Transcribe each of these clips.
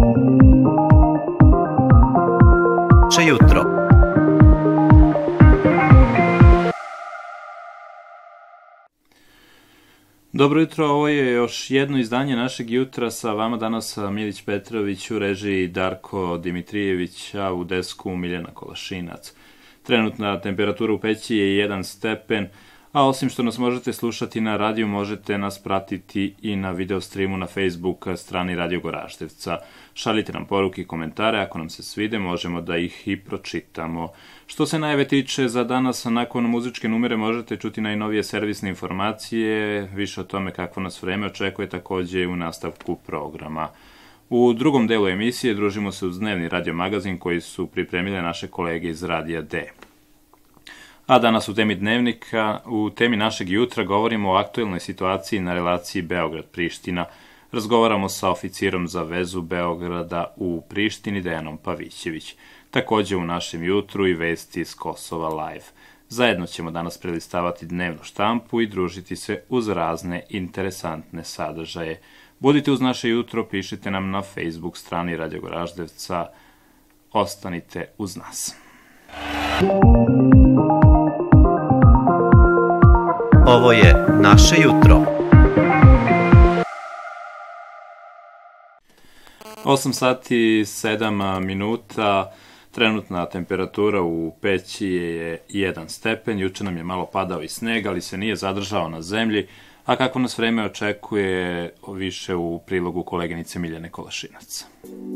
Jutro. Dobro jutro, ovo je još jedno izdanje našeg jutra, sa vama danas Milić Petrović, u režiji Darko Dimitrijević, a u desku Miljana Kolašinac. Trenutna temperatura u Peći je 1 stepen, a osim što nas možete slušati na radiju, možete nas pratiti i na video streamu na Facebook strani Radio Goraždevca. Šaljite nam poruke i komentare, ako nam se svide, možemo da ih i pročitamo. Što se najave tiče, za danas nakon muzičke numere možete čuti najnovije servisne informacije, više o tome kakvo nas vreme očekuje takođe u nastavku programa. U drugom delu emisije družimo se uz dnevni radio magazin koji su pripremile naše kolege iz Radija D. A danas u temi dnevnika, u temi našeg jutra, govorimo o aktuelnoj situaciji na relaciji Beograd-Priština. Razgovaramo sa oficirom za vezu Beograda u Prištini, Dejanom Pavićević. Takođe u našem jutru i vesti iz Kosova Live. Zajedno ćemo danas prelistavati dnevnu štampu i družiti se uz razne interesantne sadržaje. Budite uz naše jutro, pišite nam na Facebook strani Radio Goraždevca. Ostanite uz nas. Ovo je naše jutro. 8 sati 7 minuta, trenutna temperatura u Peći je 1 stepen, juče nam je malo padao i sneg, ali se nije zadržao na zemlji, a kako nas vreme očekuje, više u prilogu koleginice Miljane Kolašinac.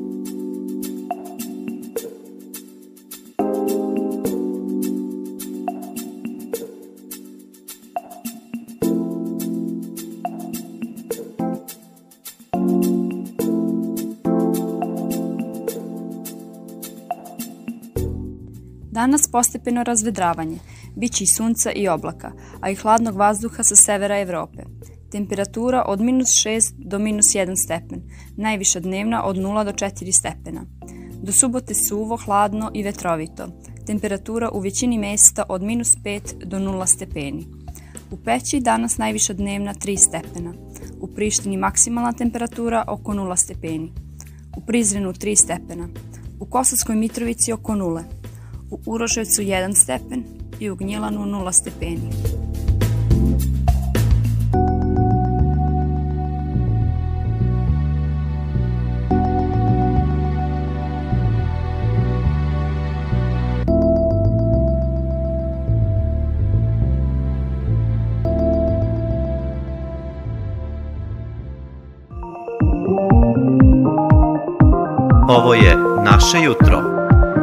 Danas postepeno razvedravanje, biće i sunca i oblaka, a i hladnog vazduha sa severa Evrope. Temperatura od -6 do -1 stepen, najviša dnevna od 0 do 4 stepena. Do subote suvo, hladno i vetrovito. Temperatura u većini mesta od -5 do 0 stepeni. U Peći danas najviša dnevna 3 stepena. U Prištini maksimalna temperatura oko 0 stepeni. U Prizrenu 3 stepena. U Kosovskoj Mitrovici oko 0. U Uroševcu 1 stepen i u Gnjilanu 0 stepeni. Ovo je naše jutro.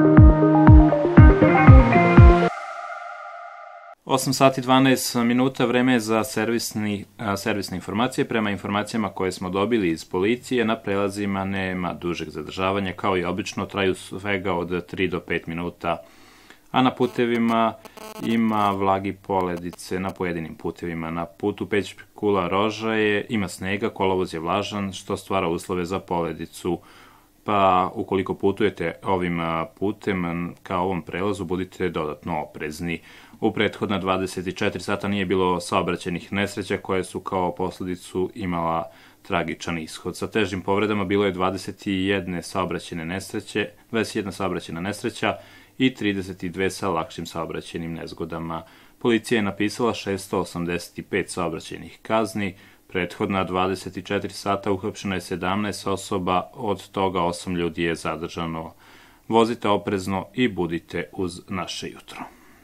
8 sati 12 minuta, vreme je za servisne informacije. Prema informacijama koje smo dobili iz policije, na prelazima nema dužeg zadržavanja, kao i obično, traju svega od 3 do 5 minuta. A na putevima ima vlagi poledice na pojedinim putevima. Na putu Peć-Kula-Rožaje ima snega, kolovoz je vlažan, što stvara uslove za poledicu. Pa ukoliko putujete ovim putem ka ovom prelazu, budite dodatno oprezni. U prethodna 24 sata nije bilo saobraćajnih nesreća koje su kao posledicu imala tragičan ishod. Sa težim povredama bilo je 21 saobraćajna nesreća i 32 sa lakšim saobraćajnim nezgodama. Policija je napisala 685 saobraćajnih kazni. Prethodna 24 sata uhapšeno je 17 osoba, od toga 8 ljudi je zadržano. Vozite oprezno i budite uz naše jutro.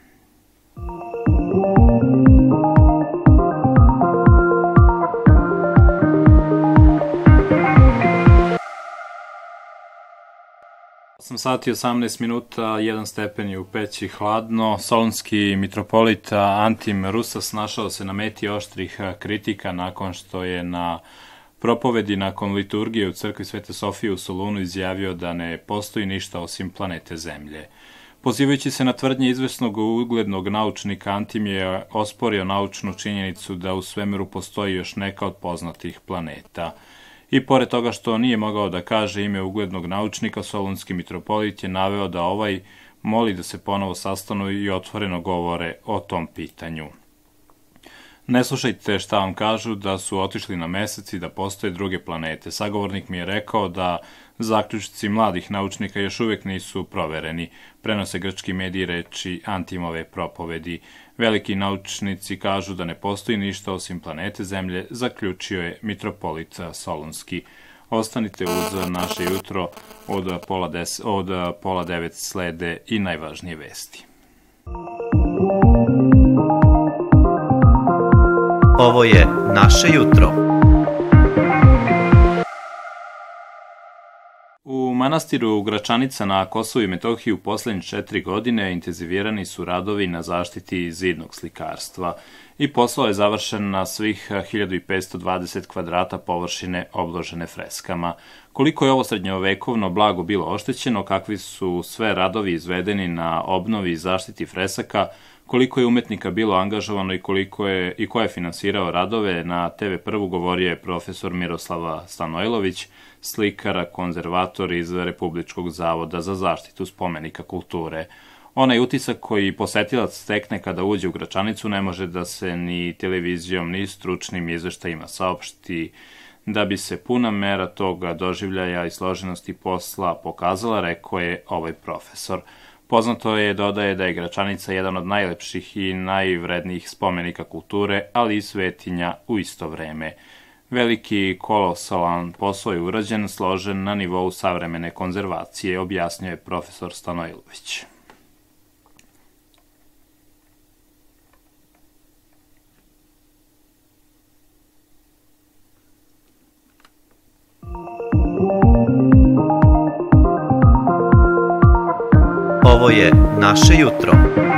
Osam sati 18 minuta, 1 stepen je u Peći, hladno. Solunski mitropolita Antim Rusas našao se na meti oštrih kritika nakon što je na propovedi nakon liturgije u crkvi Svete Sofije u Solunu izjavio da ne postoji ništa osim planete Zemlje. Pozivajući se na tvrdnje izvesnog uglednog naučnika, Antim je osporio naučnu činjenicu da u svemiru postoji još neka od poznatih planeta. I pored toga što nije mogao da kaže ime uglednog naučnika, solunski mitropolit je naveo da ovaj moli da se ponovo sastanu i otvoreno govore o tom pitanju. Ne slušajte šta vam kažu da su otišli na mesec i da postoje druge planete. Sagovornik mi je rekao da zaključci mladih naučnika još uvek nisu provereni. Prenose grčki mediji reči Antimove propovedi. Veliki naučnici kažu da ne postoji ništa osim planete Zemlje, zaključio je mitropolit Solunski. Ostanite uz naše jutro, od pola 9 slede i najvažnije vesti. Ovo je naše jutro. U manastiru Gračanica na Kosovu i Metohiji u poslednjih 4 godine intenzivirani su radovi na zaštiti zidnog slikarstva i posao je završen na svih 1520 kvadrata površine obložene freskama. Koliko je ovo srednjovekovno blago bilo oštećeno, kakvi su sve radovi izvedeni na obnovi i zaštiti fresaka, koliko je umetnika bilo angažovano i ko je finansirao radove, na TV Prvu govorio je profesor Miroslava Stanojlović, slikar, konzervator iz Republičkog zavoda za zaštitu spomenika kulture. Onaj utisak koji posetilac stekne kada uđe u Gračanicu ne može da se ni televizijom ni stručnim izveštajima saopšti. Da bi se puna mera toga doživljaja i složenosti posla pokazala, rekao je ovaj profesor. Poznato je, dodaje, da je Gračanica jedan od najlepših i najvrednijih spomenika kulture, ali i svetinja u isto vreme. Veliki kolosalan posao je urađen, složen na nivou savremene konzervacije, objasnio je profesor Stanojlović. Ovo je naše jutro.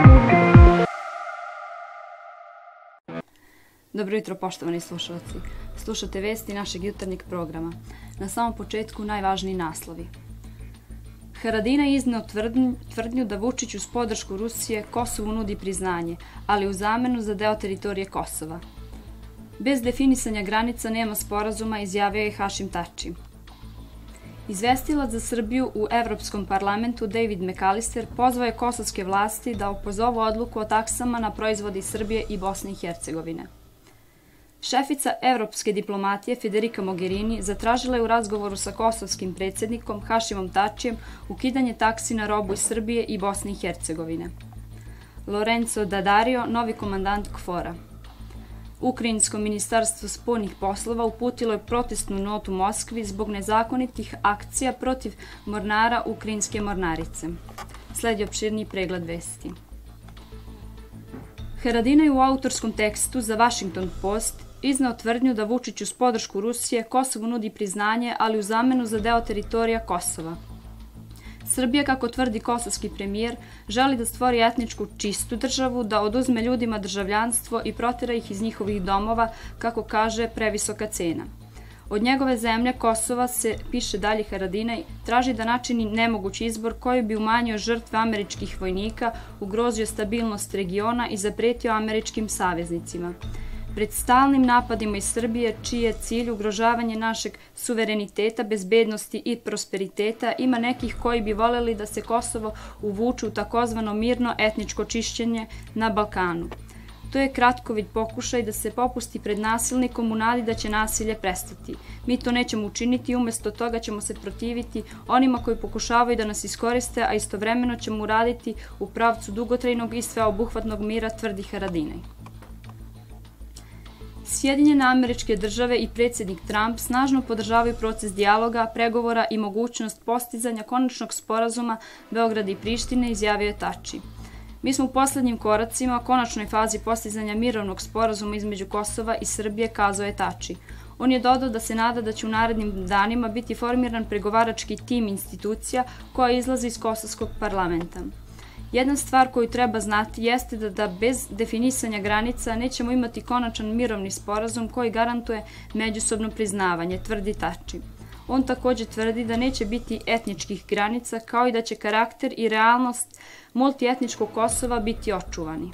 Dobro jutro, poštovani slušalci. Slušate vesti našeg jutarnjeg programa. Na samom početku najvažniji naslovi. Haradinaj izneo tvrdnju da Vučić uz podršku Rusije Kosovu nudi priznanje, ali u zamenu za deo teritorije Kosova. Bez definisanja granica nema sporazuma, izjavio je Hašim Tači. Izvestilac za Srbiju u Evropskom parlamentu David McAllister pozvao je kosovske vlasti da opozovu odluku o taksama na proizvode iz Srbije i Bosne i Hercegovine. Šefica evropske diplomatije Federica Mogherini zatražila je u razgovoru sa kosovskim predsjednikom Hašimom Tačijem ukidanje taksi na robu iz Srbije i Bosne i Hercegovine. Lorenzo Dadario, novi komandant KFOR-a. Ukrajinsko ministarstvo spoljnih poslova uputilo je protestnu notu Moskvi zbog nezakonitih akcija protiv mornara Ukrajinske mornarice. Sledi opširniji pregled vesti. Haradinaj u autorskom tekstu za Washington Post izneo tvrdnju da Vučić uz podršku Rusije Kosovu nudi priznanje, ali u zamenu za deo teritorija Kosova. Srbija, kako tvrdi kosovski premijer, želi da stvori etničku čistu državu, da oduzme ljudima državljanstvo i protera ih iz njihovih domova, kako kaže, previsoka cena. Od njegove zemlje Kosova se, piše dalje Haradinaj, traži da načini nemogući izbor koji bi umanjio žrtve američkih vojnika, ugrozio stabilnost regiona i zapretio američkim saveznicima. Pred stalnim napadima iz Srbije, čiji je cilj ugrožavanje našeg suvereniteta, bezbednosti i prosperiteta, ima nekih koji bi voljeli da se Kosovo uvuče u takozvano mirno etničko čišćenje na Balkanu. To je kratkovid pokušaj da se popusti pred nasilnikom u nadi da će nasilje prestati. Mi to nećemo učiniti i umjesto toga ćemo se protiviti onima koji pokušavaju da nas iskoriste, a istovremeno ćemo uraditi u pravcu dugotrajnog i sveobuhvatnog mira, tvrdi Haradinaj. Sjedinjene Američke Države i predsjednik Trump snažno podržavaju proces dijaloga, pregovora i mogućnost postizanja konačnog sporazuma Beograda i Prištine, izjavio je Tači. Mi smo u poslednjim koracima, konačnoj fazi postizanja mirovnog sporazuma između Kosova i Srbije, kazao je Tači. On je dodao da se nada da će u narednim danima biti formiran pregovarački tim institucija koja izlazi iz kosovskog parlamenta. Jedna stvar koju treba znati jeste da bez definisanja granica nećemo imati konačan mirovni sporazum koji garantuje međusobno priznavanje, tvrdi Tači. On također tvrdi da neće biti etničkih granica, kao i da će karakter i realnost multietničkog Kosova biti očuvani.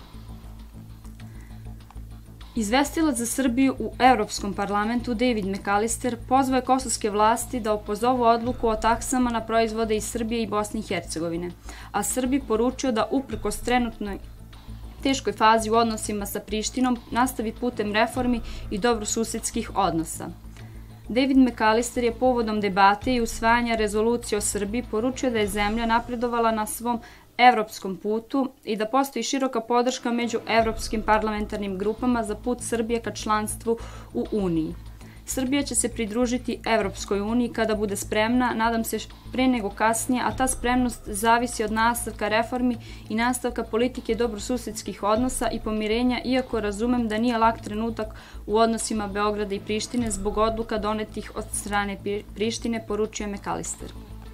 Izvestilac za Srbiju u Evropskom parlamentu David McAllister pozvao je kosovske vlasti da opozovu odluku o taksama na proizvode iz Srbije i Bosne i Hercegovine, a Srbiji poručio da uprkos trenutnoj teškoj fazi u odnosima sa Prištinom nastavi putem reformi i dobrosusedskih odnosa. David McAllister je povodom debate i usvajanja rezolucije o Srbiji poručio da je zemlja napredovala na svom evropskom putu i da postoji široka podrška među evropskim parlamentarnim grupama za put Srbije ka članstvu u Uniji. Srbija će se pridružiti Evropskoj uniji kada bude spremna, nadam se pre nego kasnije, a ta spremnost zavisi od nastavka reformi i nastavka politike dobrosusedskih odnosa i pomirenja, iako razumem da nije lak trenutak u odnosima Beograda i Prištine zbog odluka donetih od strane Prištine, poručuje McAllister.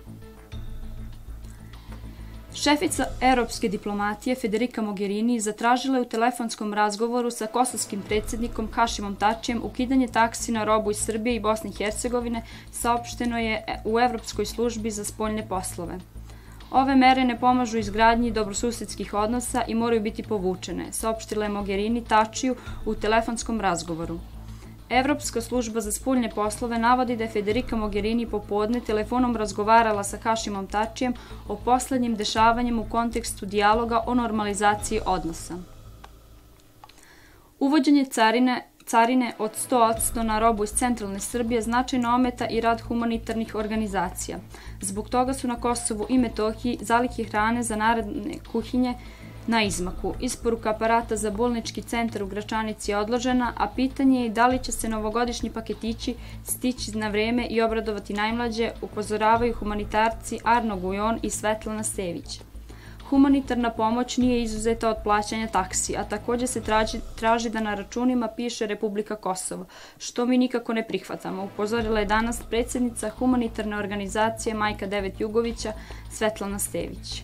Šefica europske diplomatije Federica Mogherini zatražila je u telefonskom razgovoru sa kosovskim predsjednikom Hašimom Tačijem ukidanje taksi na robu iz Srbije i Bosne i Hercegovine, saopšteno je u Evropskoj službi za spoljne poslove. Ove mere ne pomažu izgradnji dobrosusedskih odnosa i moraju biti povučene, saopštila je Mogherini Tačiju u telefonskom razgovoru. Evropska služba za spoljne poslove navodi da je Federica Mogherini popodne telefonom razgovarala sa Hašimom Tačijem o poslednjim dešavanjem u kontekstu dijaloga o normalizaciji odnosa. Uvođenje carine od 100% na robu iz centralne Srbije značajno ometa i rad humanitarnih organizacija. Zbog toga su na Kosovu i Metohiji zalihe hrane za narodne kuhinje na izmaku. Isporuka aparata za bolnički centar u Gračanici je odložena, a pitanje je da li će se novogodišnji paketići stići na vreme i obradovati najmlađe, upozoravaju humanitarci Arno Gujon i Svetlana Stević. Humanitarna pomoć nije izuzeta od plaćanja taksi, a također se traži da na računima piše Republika Kosovo, što mi nikako ne prihvatamo, upozorila je danas predsjednica humanitarne organizacije Majka Devet Jugovića Svetlana Stević.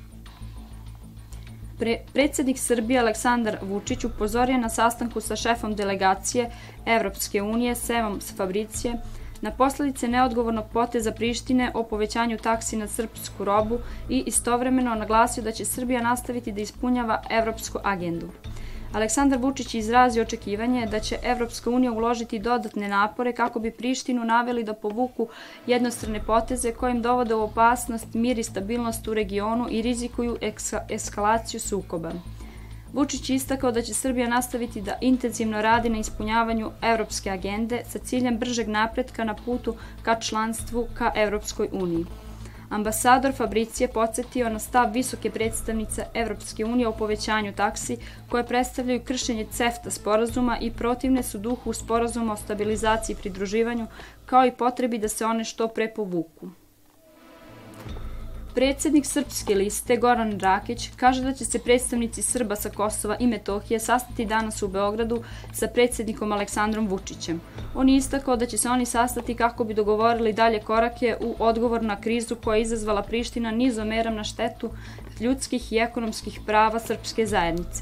Predsjednik Srbije Aleksandar Vučić upozorio na sastanku sa šefom delegacije Evropske unije Sevom Fabricije na posledice neodgovornog poteza Prištine o povećanju taksi na srpsku robu i istovremeno naglasio da će Srbija nastaviti da ispunjava evropsku agendu. Aleksandar Vučić izrazio očekivanje da će Evropska unija uložiti dodatne napore kako bi Prištinu naveli da povuku jednostrane poteze kojim dovode u opasnost mir i stabilnost u regionu i rizikuju eskalaciju sukoba. Vučić je istakao da će Srbija nastaviti da intenzivno radi na ispunjavanju evropske agende sa ciljem bržeg napretka na putu ka članstvu ka Evropskoj uniji. Ambasador Fabricije podsjetio na stav visoke predstavnice Evropske unije o povećanju taksi koje predstavljaju kršenje CEFTA sporazuma i protivne su duhu sporazuma o stabilizaciji i pridruživanju, kao i potrebi da se one što pre povuku. Predsjednik Srpske liste Goran Rakić kaže da će se predstavnici Srba sa Kosova i Metohije sastati danas u Beogradu sa predsjednikom Aleksandrom Vučićem. On je istakao da će se oni sastati kako bi dogovorili dalje korake u odgovor na krizu koja je izazvala Priština nizom mera na štetu ljudskih i ekonomskih prava srpske zajednice,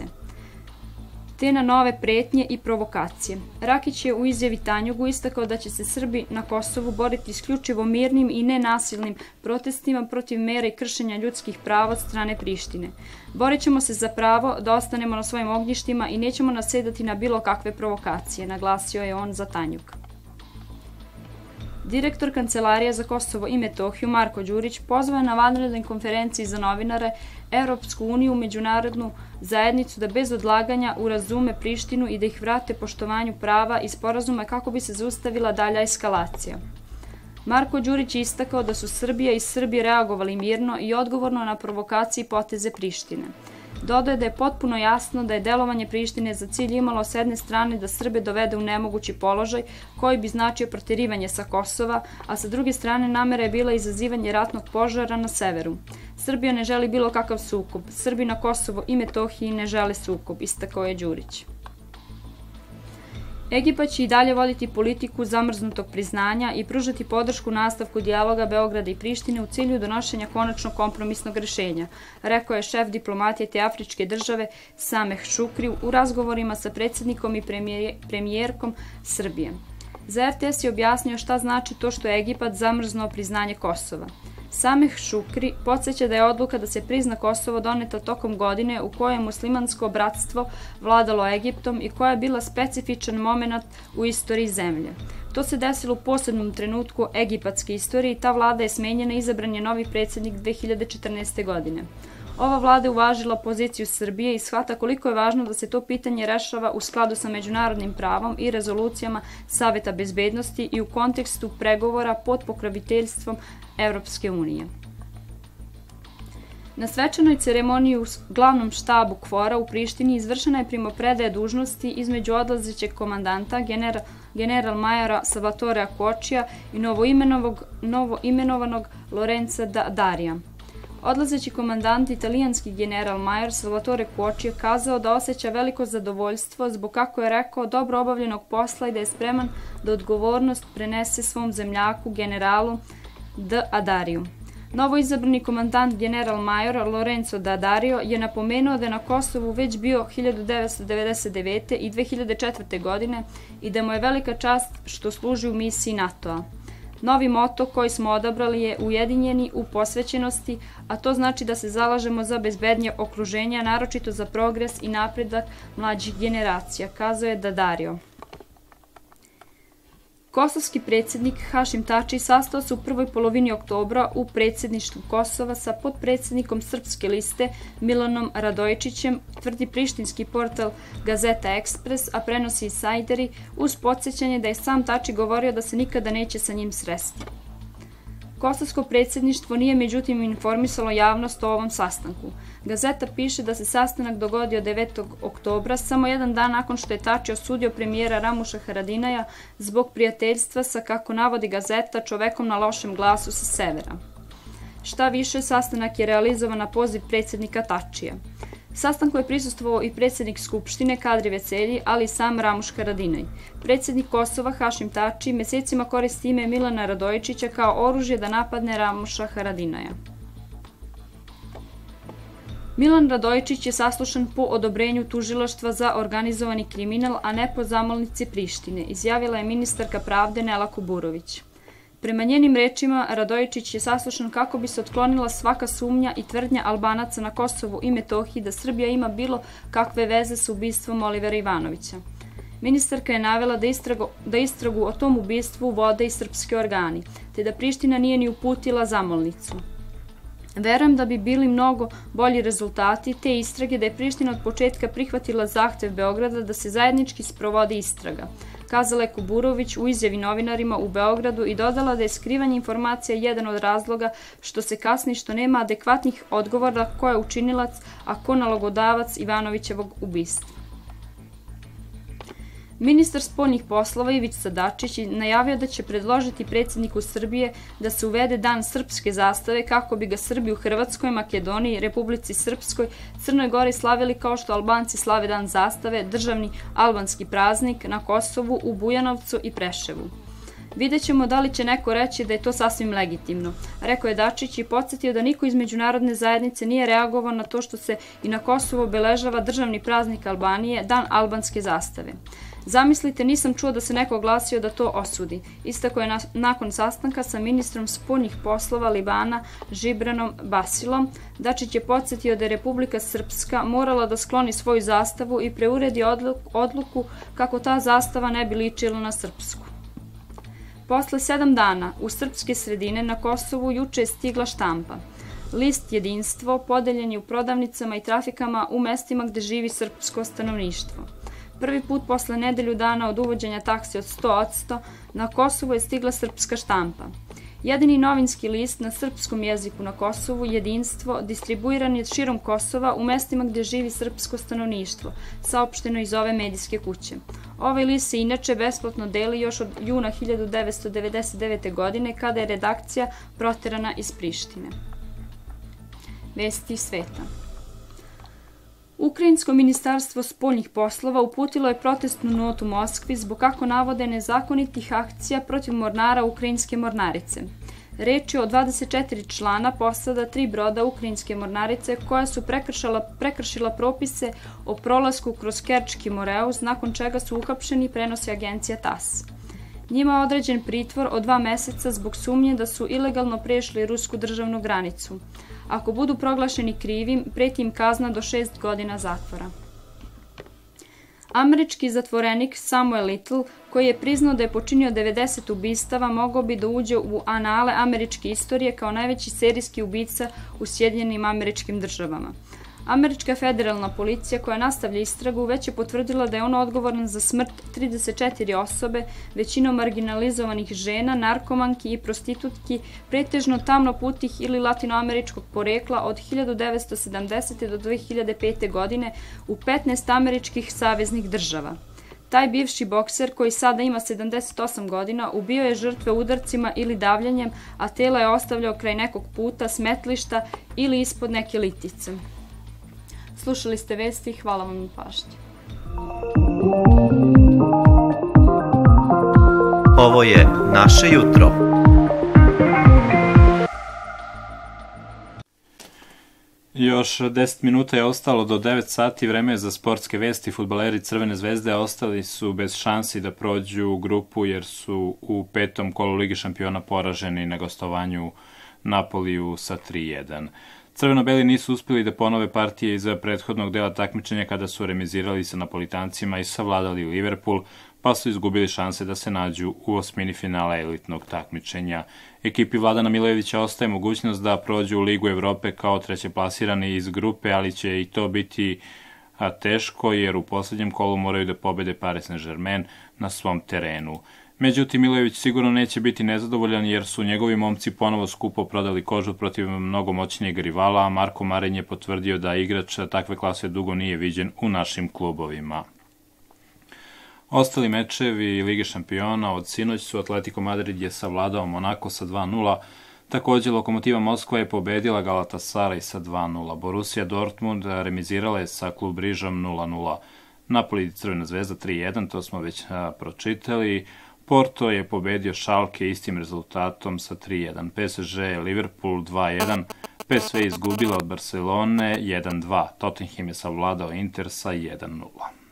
te na nove pretnje i provokacije. Rakić je u izjavi Tanjugu istakao da će se Srbi na Kosovu boriti isključivo mirnim i nenasilnim protestima protiv mera i kršenja ljudskih prava od strane Prištine. Borit ćemo se za pravo da ostanemo na svojim ognjištima i nećemo nasedati na bilo kakve provokacije, naglasio je on za Tanjug. Direktor Kancelarije za Kosovo i Metohiju Marko Đurić pozvao je na vanrednoj konferenciji za novinare Evropsku uniju, međunarodnu zajednicu da bez odlaganja urazume Prištinu i da ih vrate poštovanju prava i sporazuma kako bi se zaustavila dalja eskalacija. Marko Đurić je istakao da su Srbija i Srbi reagovali mirno i odgovorno na provokacije i poteze Prištine. Dodaje da je potpuno jasno da je delovanje Prištine za cilj imalo s jedne strane da Srbe dovede u nemogući položaj koji bi značio proterivanje sa Kosova, a sa druge strane namera je bila izazivanje ratnog požara na severu. Srbija ne želi bilo kakav sukob, Srbi na Kosovo i Metohiji ne žele sukob, istakao je Đurić. Egipat će i dalje voditi politiku zamrznutog priznanja i pružati podršku nastavku dijaloga Beograda i Prištine u cilju donošenja konačnog kompromisnog rešenja, rekao je šef diplomatije te afričke države Sameh Šukri u razgovorima sa predsjednikom i premijerkom Srbije. Za RTS je objasnio šta znači to što je Egipat zamrznuo priznanje Kosova. Sameh Šukri podsjeća da je odluka da se prizna Kosovo doneta tokom godine u kojoj je muslimansko bratstvo vladalo Egiptom i koja je bila specifičan moment u istoriji zemlje. To se desilo u posebnom trenutku egipatske istorije i ta vlada je smenjena i izabran je novi predsjednik 2014. godine. Ova vlada je uvažila poziciju Srbije i shvata koliko je važno da se to pitanje rešava u skladu sa međunarodnim pravom i rezolucijama Saveta bezbednosti i u kontekstu pregovora pod pokroviteljstvom Evropske unije. Na svečanoj ceremoniji u glavnom štabu KFOR-a u Prištini izvršena je primopredaja dužnosti između odlazećeg komandanta general majora Salvatorea Kočija i novoimenovanog Lorenza Darija. Odlazeći komandant, italijanski general major Salvatore Kočija, kazao da osjeća veliko zadovoljstvo zbog, kako je rekao, dobro obavljenog posla i da je spreman da odgovornost prenese svom zemljaku, generalu Dariju. Novoizabrani komandant general major Lorenzo Dario je napomenuo da je na Kosovu već bio 1999. i 2004. godine i da mu je velika čast što služi u misiji NATO-a. Novi moto koji smo odabrali je ujedinjeni u posvećenosti, a to znači da se zalažemo za bezbednije okruženja, naročito za progres i napredak mlađih generacija, kazao je Dario. Kosovski predsjednik Hašim Tači sastao se u prvoj polovini oktobra u predsjedništvu Kosova sa potpredsjednikom Srpske liste Milanom Radojičićem, tvrdi prištinski portal Gazeta Ekspres, a prenosi insajderi, uz podsjećanje da je sam Tači govorio da se nikada neće sa njim sresti. Kosovsko predsjedništvo nije međutim informisalo javnost o ovom sastanku. Gazeta piše da se sastanak dogodio 9. oktobra, samo jedan dan nakon što je Tači osudio premijera Ramuša Haradinaja zbog prijateljstva sa, kako navodi Gazeta, čovekom na lošem glasu sa severa. Šta više, sastanak je realizovan na poziv predsjednika Tačija. Sastanku je prisustvovao i predsjednik Skupštine Kadri Veselji, ali i sam Ramuš Haradinaj. Predsjednik Kosova Hašim Tači mesecima koristi ime Milana Radojičića kao oružje da napadne Ramuša Haradinaja. Milan Radojičić je saslušan po odobrenju tužilaštva za organizovani kriminal, a ne po zamolnici Prištine, izjavila je ministarka pravde Nela Kuburović. Prema njenim rečima, Radojičić je saslušan kako bi se otklonila svaka sumnja i tvrdnja Albanaca na Kosovu i Metohiji da Srbija ima bilo kakve veze sa ubistvom Olivera Ivanovića. Ministarka je navela da istragu o tom ubistvu vode i srpski organi, te da Priština nije ni uputila zamolnicu. Verujem da bi bili mnogo bolji rezultati te istrage da je Priština od početka prihvatila zahtev Beograda da se zajednički sprovodi istraga, kazala je Kuburović u izjavi novinarima u Beogradu i dodala da je skrivanje informacija jedan od razloga što se kasni što nema adekvatnih odgovora ko je učinilac, a ko nalogodavac Ivanovićevog ubistva. Ministar spoljnih poslova Ivica Dačić je najavio da će predložiti predsjedniku Srbije da se uvede dan srpske zastave kako bi ga Srbi u Hrvatskoj, Makedoniji, Republici Srpskoj, Crnoj Gori slavili kao što Albanci slave dan zastave, državni albanski praznik na Kosovu, u Bujanovcu i Preševu. Vidjet ćemo da li će neko reći da je to sasvim legitimno, rekao je Dačić i podsjetio da niko iz međunarodne zajednice nije reagovao na to što se i na Kosovu obeležava državni praznik Albanije, dan albanske zastave. Zamislite, nisam čuo da se neko oglasio da to osudi, istako je nakon sastanka sa ministrom spoljnih poslova Libana Žibranom Basilom. Dačić je podsjetio da je Republika Srpska morala da skloni svoju zastavu i preuredi odluku kako ta zastava ne bi ličila na srpsku. Posle 7 dana u srpske sredine na Kosovu juče je stigla štampa. List Jedinstvo podeljen je u prodavnicama i trafikama u mestima gde živi srpsko stanovništvo. Prvi put posle nedelju dana od uvođenja taksi od 100% na Kosovu je stigla srpska štampa. Jedini novinski list na srpskom jeziku na Kosovu, Jedinstvo, distribuiran je širom Kosova u mestima gde živi srpsko stanovništvo, saopšteno iz ove medijske kuće. Ovaj list se inače besplatno deli još od juna 1999. godine kada je redakcija proterana iz Prištine. Vesti sveta. Ukrajinsko ministarstvo spoljnih poslova uputilo je protestnu notu Moskvi zbog, kako navode, nezakonitih akcija protiv mornara Ukrajinske mornarice. Reč je o 24 člana posada 3 broda Ukrajinske mornarice koja su prekršila propise o prolasku kroz Kerčki moreus, nakon čega su uhapšeni, prenosi agencija TASS. Njima je određen pritvor od 2 meseca zbog sumnje da su ilegalno prešli rusku državnu granicu. Ako budu proglašeni krivim, preti im kazna do 6 godina zatvora. Američki zatvorenik Samuel Little, koji je priznao da je počinio 90 ubistava, mogao bi da uđe u anale američke istorije kao najveći serijski ubica u Sjedinjenim Američkim Državama. Američka federalna policija koja nastavlja istragu već je potvrdila da je on odgovoran za smrt 34 osobe, većinom marginalizovanih žena, narkomanki i prostitutki, pretežno tamnoputih ili latinoameričkog porekla od 1970. do 2005. godine u 15 američkih saveznih država. Taj bivši bokser, koji sada ima 78 godina, ubio je žrtve udarcima ili davljanjem, a tela je ostavljao kraj nekog puta, smetlišta ili ispod neke litice. Slušali ste vesti, hvala vam na pažnji. Ovo je naše jutro. Još 10 minuta je ostalo do 9 sati, vreme je za sportske vesti. Fudbaleri Crvene zvezde ostali su bez šansi da prođu u grupu jer su u 5. kolu Lige šampiona poraženi na gostovanju Napoliju sa 3:1. Crveno-beli nisu uspjeli da ponove partije iz prethodnog dela takmičenja kada su remizirali sa Napolitancima i savladali Liverpool, pa su izgubili šanse da se nađu u osmini finala elitnog takmičenja. Ekipi Vladana Milojevića ostaje mogućnost da prođu u Ligu Evrope kao trećeplasirani iz grupe, ali će i to biti teško jer u posljednjem kolu moraju da pobede Paris Saint-Germain na svom terenu. Međutim, Milojević sigurno neće biti nezadovoljan jer su njegovi momci ponovo skupo prodali kožu protiv mnogo moćnijeg rivala, a Marko Marin je potvrdio da igrač takve klase dugo nije viđen u našim klubovima. Ostali mečevi Lige šampiona od sinoć su Atletico Madrid je savladao Monako sa 2:0, također Lokomotiva Moskva je pobedila Galatasaray sa 2:0, Borussia Dortmund remizirala je sa Klub Brižom 0:0, Napoli Crvena zvezda 3:1, to smo već pročitali. Porto je pobedio Schalke istim rezultatom sa 3:1. PSG Liverpool 2:1. PSV je izgubila od Barcelone 1:2. Tottenham je savladao Inter sa 1:0.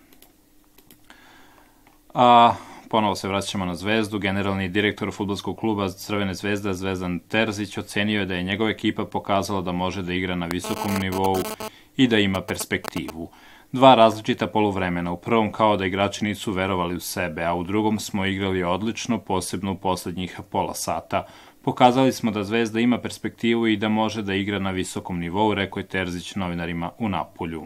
A ponovo se vraćamo na Zvezdu. Generalni direktor fudbalskog kluba Crvene zvezde Zvezdan Terzić ocenio je da je njegova ekipa pokazala da može da igra na visokom nivou i da ima perspektivu. Dva različita poluvremena. U prvom kao da igrači nisu verovali u sebe, a u drugom smo igrali odlično, posebno u posljednjih pola sata. Pokazali smo da Zvezda ima perspektivu i da može da igra na visokom nivou, rekao je Terzić novinarima u Napolju.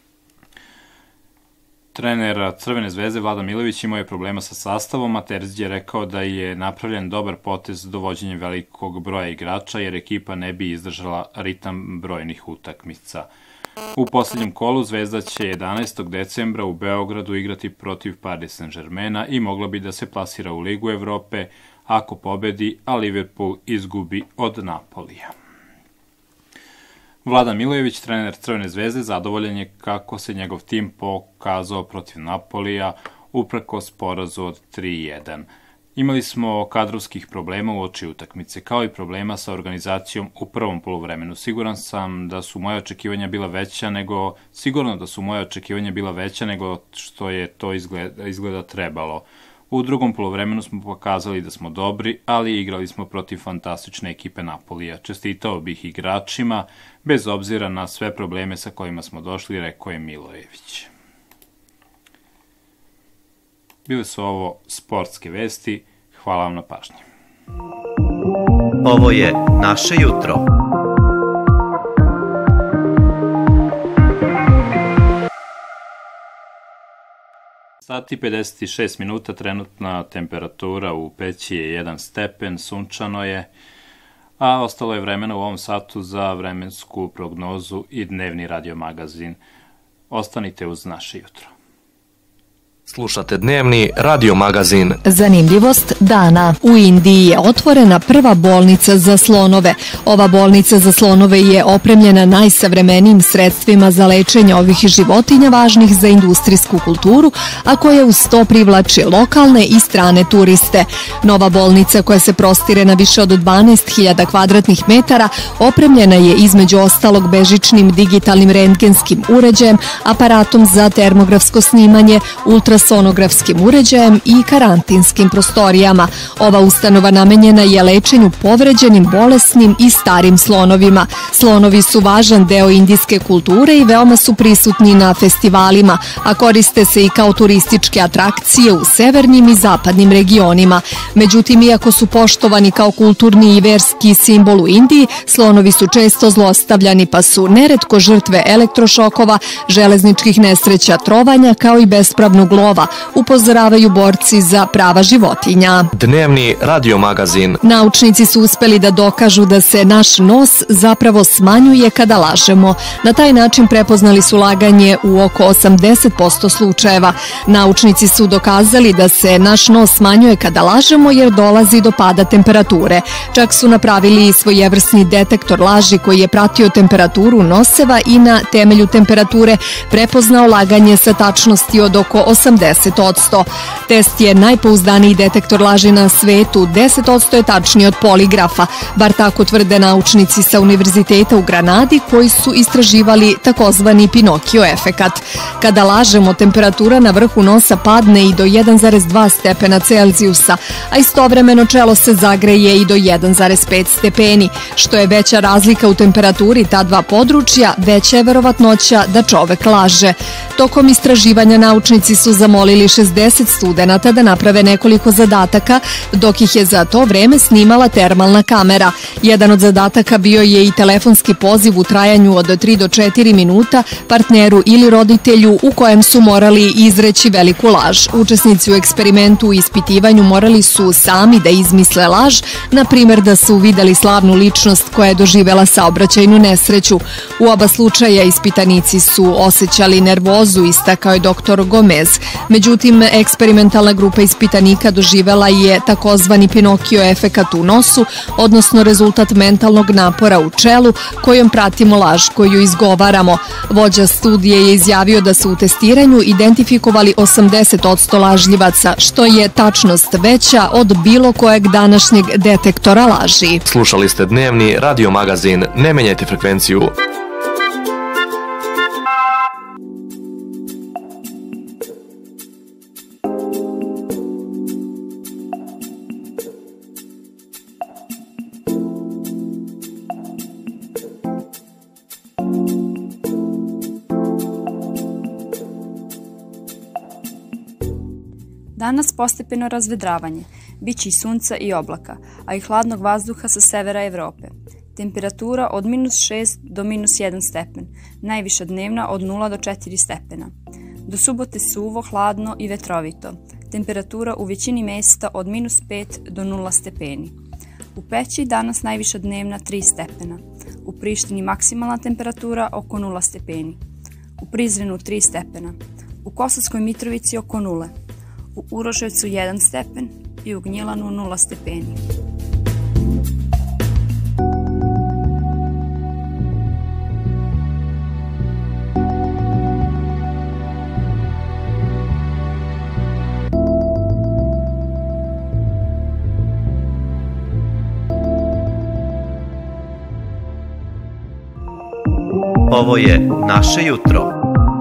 Trener Crvene zvezde Vladan Milojević imao je problema sa sastavom, a Terzić je rekao da je napravljen dobar potez dovođenjem velikog broja igrača jer ekipa ne bi izdržala ritam brojnih utakmica. U posljednjem kolu Zvezda će 11. decembra u Beogradu igrati protiv Paris Saint-Germaina i mogla bi da se plasira u Ligu Evrope ako pobedi, a Liverpool izgubi od Napolija. Vladan Milojević, trener Crvene zvezde, zadovoljan je kako se njegov tim pokazao protiv Napolija uprkos porazu od 3:1. Imali smo kadrovskih problema uoči utakmice, kao i problema sa organizacijom u prvom poluvremenu. Sigurno da su moja očekivanja bila veća nego što je to izgleda trebalo. U drugom poluvremenu smo pokazali da smo dobri, ali igrali smo protiv fantastične ekipe Napolija. Čestitao bih igračima, bez obzira na sve probleme sa kojima smo došli, rekao je Milojević. Bile su ovo sportske vesti. Hvala vam na pažnji. Ovo je naše jutro. Sati 56 minuta, trenutna temperatura u Peći je 1 stepen, sunčano je, a ostalo je vremena u ovom satu za vremensku prognozu i dnevni radio magazin. Ostanite uz naše jutro. Slušate dnevni radio magazin. Zanimljivost dana. U Indiji je otvorena prva bolnica za slonove. Ova bolnica za slonove je opremljena najsavremenijim sredstvima za lečenje ovih životinja važnih za industrijsku kulturu, a koja uz to privlači lokalne i strane turiste. Nova bolnica koja se prostire na više od 12.000 kvadratnih metara opremljena je između ostalog bežičnim digitalnim rentgenskim uređajem, aparatom za termografsko snimanje, ultrasonografijom sonografskim uređajem i karantinskim prostorijama. Ova ustanova namenjena je lečenju povređenim, bolesnim i starim slonovima. Slonovi su važan deo indijske kulture i veoma su prisutni na festivalima, a koriste se i kao turističke atrakcije u severnim i zapadnim regionima. Međutim, iako su poštovani kao kulturni i verski simbol u Indiji, slonovi su često zlostavljani pa su neretko žrtve elektrošokova, železničkih nesreća, trovanja kao i bespravnog lova, upozoravaju borci za prava životinja. Dnevni radiomagazin. Naučnici su uspeli da dokažu da se naš nos zapravo smanjuje kada lažemo. Na taj način prepoznali su laganje u oko 80% slučajeva. Naučnici su dokazali da se naš nos smanjuje kada lažemo jer dolazi do pada temperature. Čak su napravili i svojevrsni detektor laži koji je pratio temperaturu noseva i na temelju temperature prepoznao laganje sa tačnosti od oko 80%. Test je najpouzdaniji detektor laži na svetu, 10% je tačniji od poligrafa, bar tako tvrde naučnici sa Univerziteta u Granadi koji su istraživali takozvani Pinokio efekat. Kada lažemo, temperatura na vrhu nosa padne i do 1,2 stepena Celzijusa, a istovremeno čelo se zagreje i do 1,5 stepeni. Što je veća razlika u temperaturi ta dva područja, veća je verovatnoća da čovek laže. Tokom istraživanja naučnici su zamolili 60 studenata da naprave nekoliko zadataka, dok ih je za to vreme snimala termalna kamera. Jedan od zadataka bio je i telefonski poziv u trajanju od 3 do 4 minuta partneru ili roditelju u kojem su morali izreći veliku laž. Učesnici u eksperimentu i ispitivanju morali su sami da izmisle laž, na primjer da su videli slavnu ličnost koja je doživela saobraćajnu nesreću. U oba slučaja ispitanici su osjećali nervozu, istakao je dr. Gomez. Međutim, eksperimentalna grupa ispitanika doživela je takozvani Pinokio efekat u nosu, odnosno rezultat mentalnog napora u čelu kojom pratimo laž koju izgovaramo. Vođa studije je izjavio da su u testiranju identifikovali 80% lažljivaca, što je tačnost veća od bilo kojeg današnjeg detektora laži. Slušali ste dnevni radiomagazin. Ne menjajte frekvenciju. Danas postepeno razvedravanje, biće i sunca i oblaka, a i hladnog vazduha sa severa Evrope. Temperatura od -6 do -1 stepen, najviša dnevna od 0 do 4 stepena. Do subote suvo, hladno i vetrovito. Temperatura u većini mesta od -5 do 0 stepeni. U Peći danas najviša dnevna 3 stepena. U Prištini maksimalna temperatura oko 0 stepeni. U Prizrenu 3 stepena. U Kosovskoj Mitrovici oko 0. U Uroševcu 1 stepen i u Gnjilanu 0 stepeni. Ovo je naše jutro.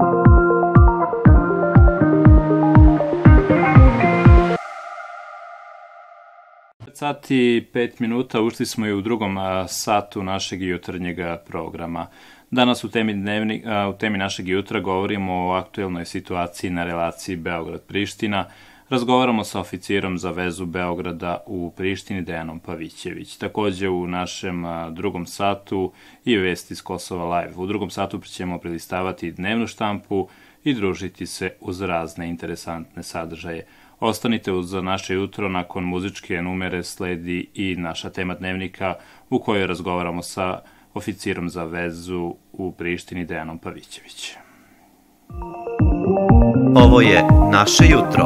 Sati 5 minuta, ušli smo i u drugom satu našeg jutarnjeg programa. Danas u temi našeg jutra govorimo o aktuelnoj situaciji na relaciji Beograd-Priština. Razgovaramo sa oficirom za vezu Beograda u Prištini Dejanom Pavićević. Takođe u našem drugom satu i vesti iz Kosova Live. U drugom satu ćemo prelistavati dnevnu štampu i družiti se uz razne interesantne sadržaje. Ostanite uz naše jutro, nakon muzičke numere sledi i naša tema dnevnika u kojoj razgovaramo sa oficirom za vezu u Prištini Dejanom Pavićević. Ovo je naše jutro.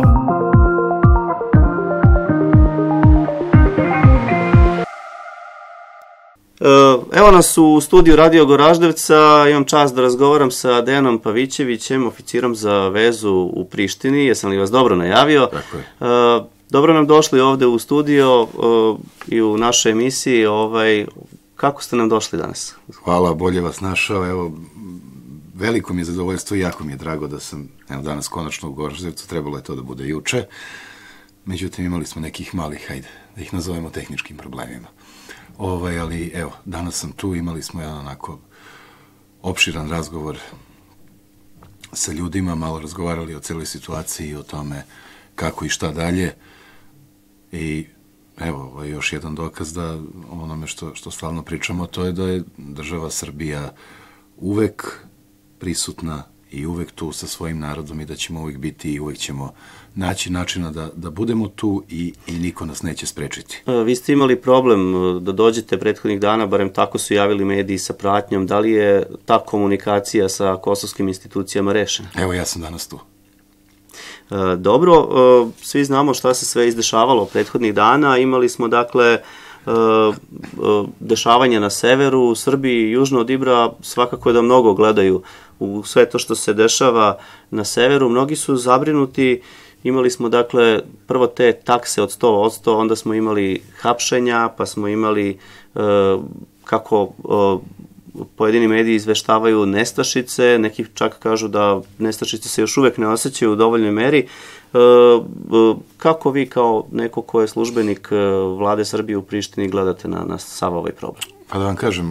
Evo nas u studiju Radio Goraždevca, imam čast da razgovaram sa Dejanom Pavićevićem, oficirom za vezu u Prištini. Jesam li vas dobro najavio? Tako je. Dobro nam došli ovde u studio i u našoj emisiji. Kako ste nam došli danas? Hvala, bolje vas našao. Evo, veliko mi je zadovoljstvo i jako mi je drago da sam danas konačno u Goraždevcu, trebalo je to da bude juče, međutim imali smo nekih malih, hajde, da ih nazovemo tehničkim problemima. Ali evo, danas sam tu, imali smo jedan onako opširan razgovor sa ljudima, malo razgovarali o celoj situaciji i o tome kako i šta dalje i evo, ovo je još jedan dokaz da onome što stalno pričamo, to je da je država Srbija uvek prisutna i uvek tu sa svojim narodom i da ćemo uvek biti i uvek ćemo naći načina da budemo tu i niko nas neće sprečiti. Vi ste imali problem da dođete prethodnih dana, barem tako su javili mediji sa pratnjom, da li je ta komunikacija sa kosovskim institucijama rešena? Evo, ja sam danas tu. Dobro, svi znamo šta se sve izdešavalo prethodnih dana, imali smo dakle dešavanja na severu, u Srbiji, južno od Ibra, svakako je da mnogo gledaju u sve to što se dešava na severu, mnogi su zabrinuti, imali smo dakle prvo te takse od 100%, onda smo imali hapšenja, pa smo imali kako pojedini mediji izveštavaju nestašice, neki čak kažu da nestašice se još uvek ne osjećaju u dovoljnoj meri. Kako vi kao neko ko je službenik vlade Srbije u Prištini gledate na sav ovaj problem? Pa da vam kažem,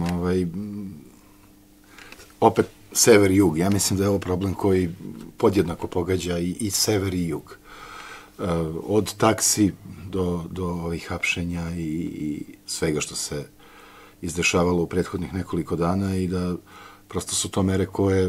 opet sever i jug. Ja mislim da je ovo problem koji podjednako pogađa i sever i jug. Od taksi do ovih hapšenja i svega što se izdešavalo u prethodnih nekoliko dana i da prosto su to mere koje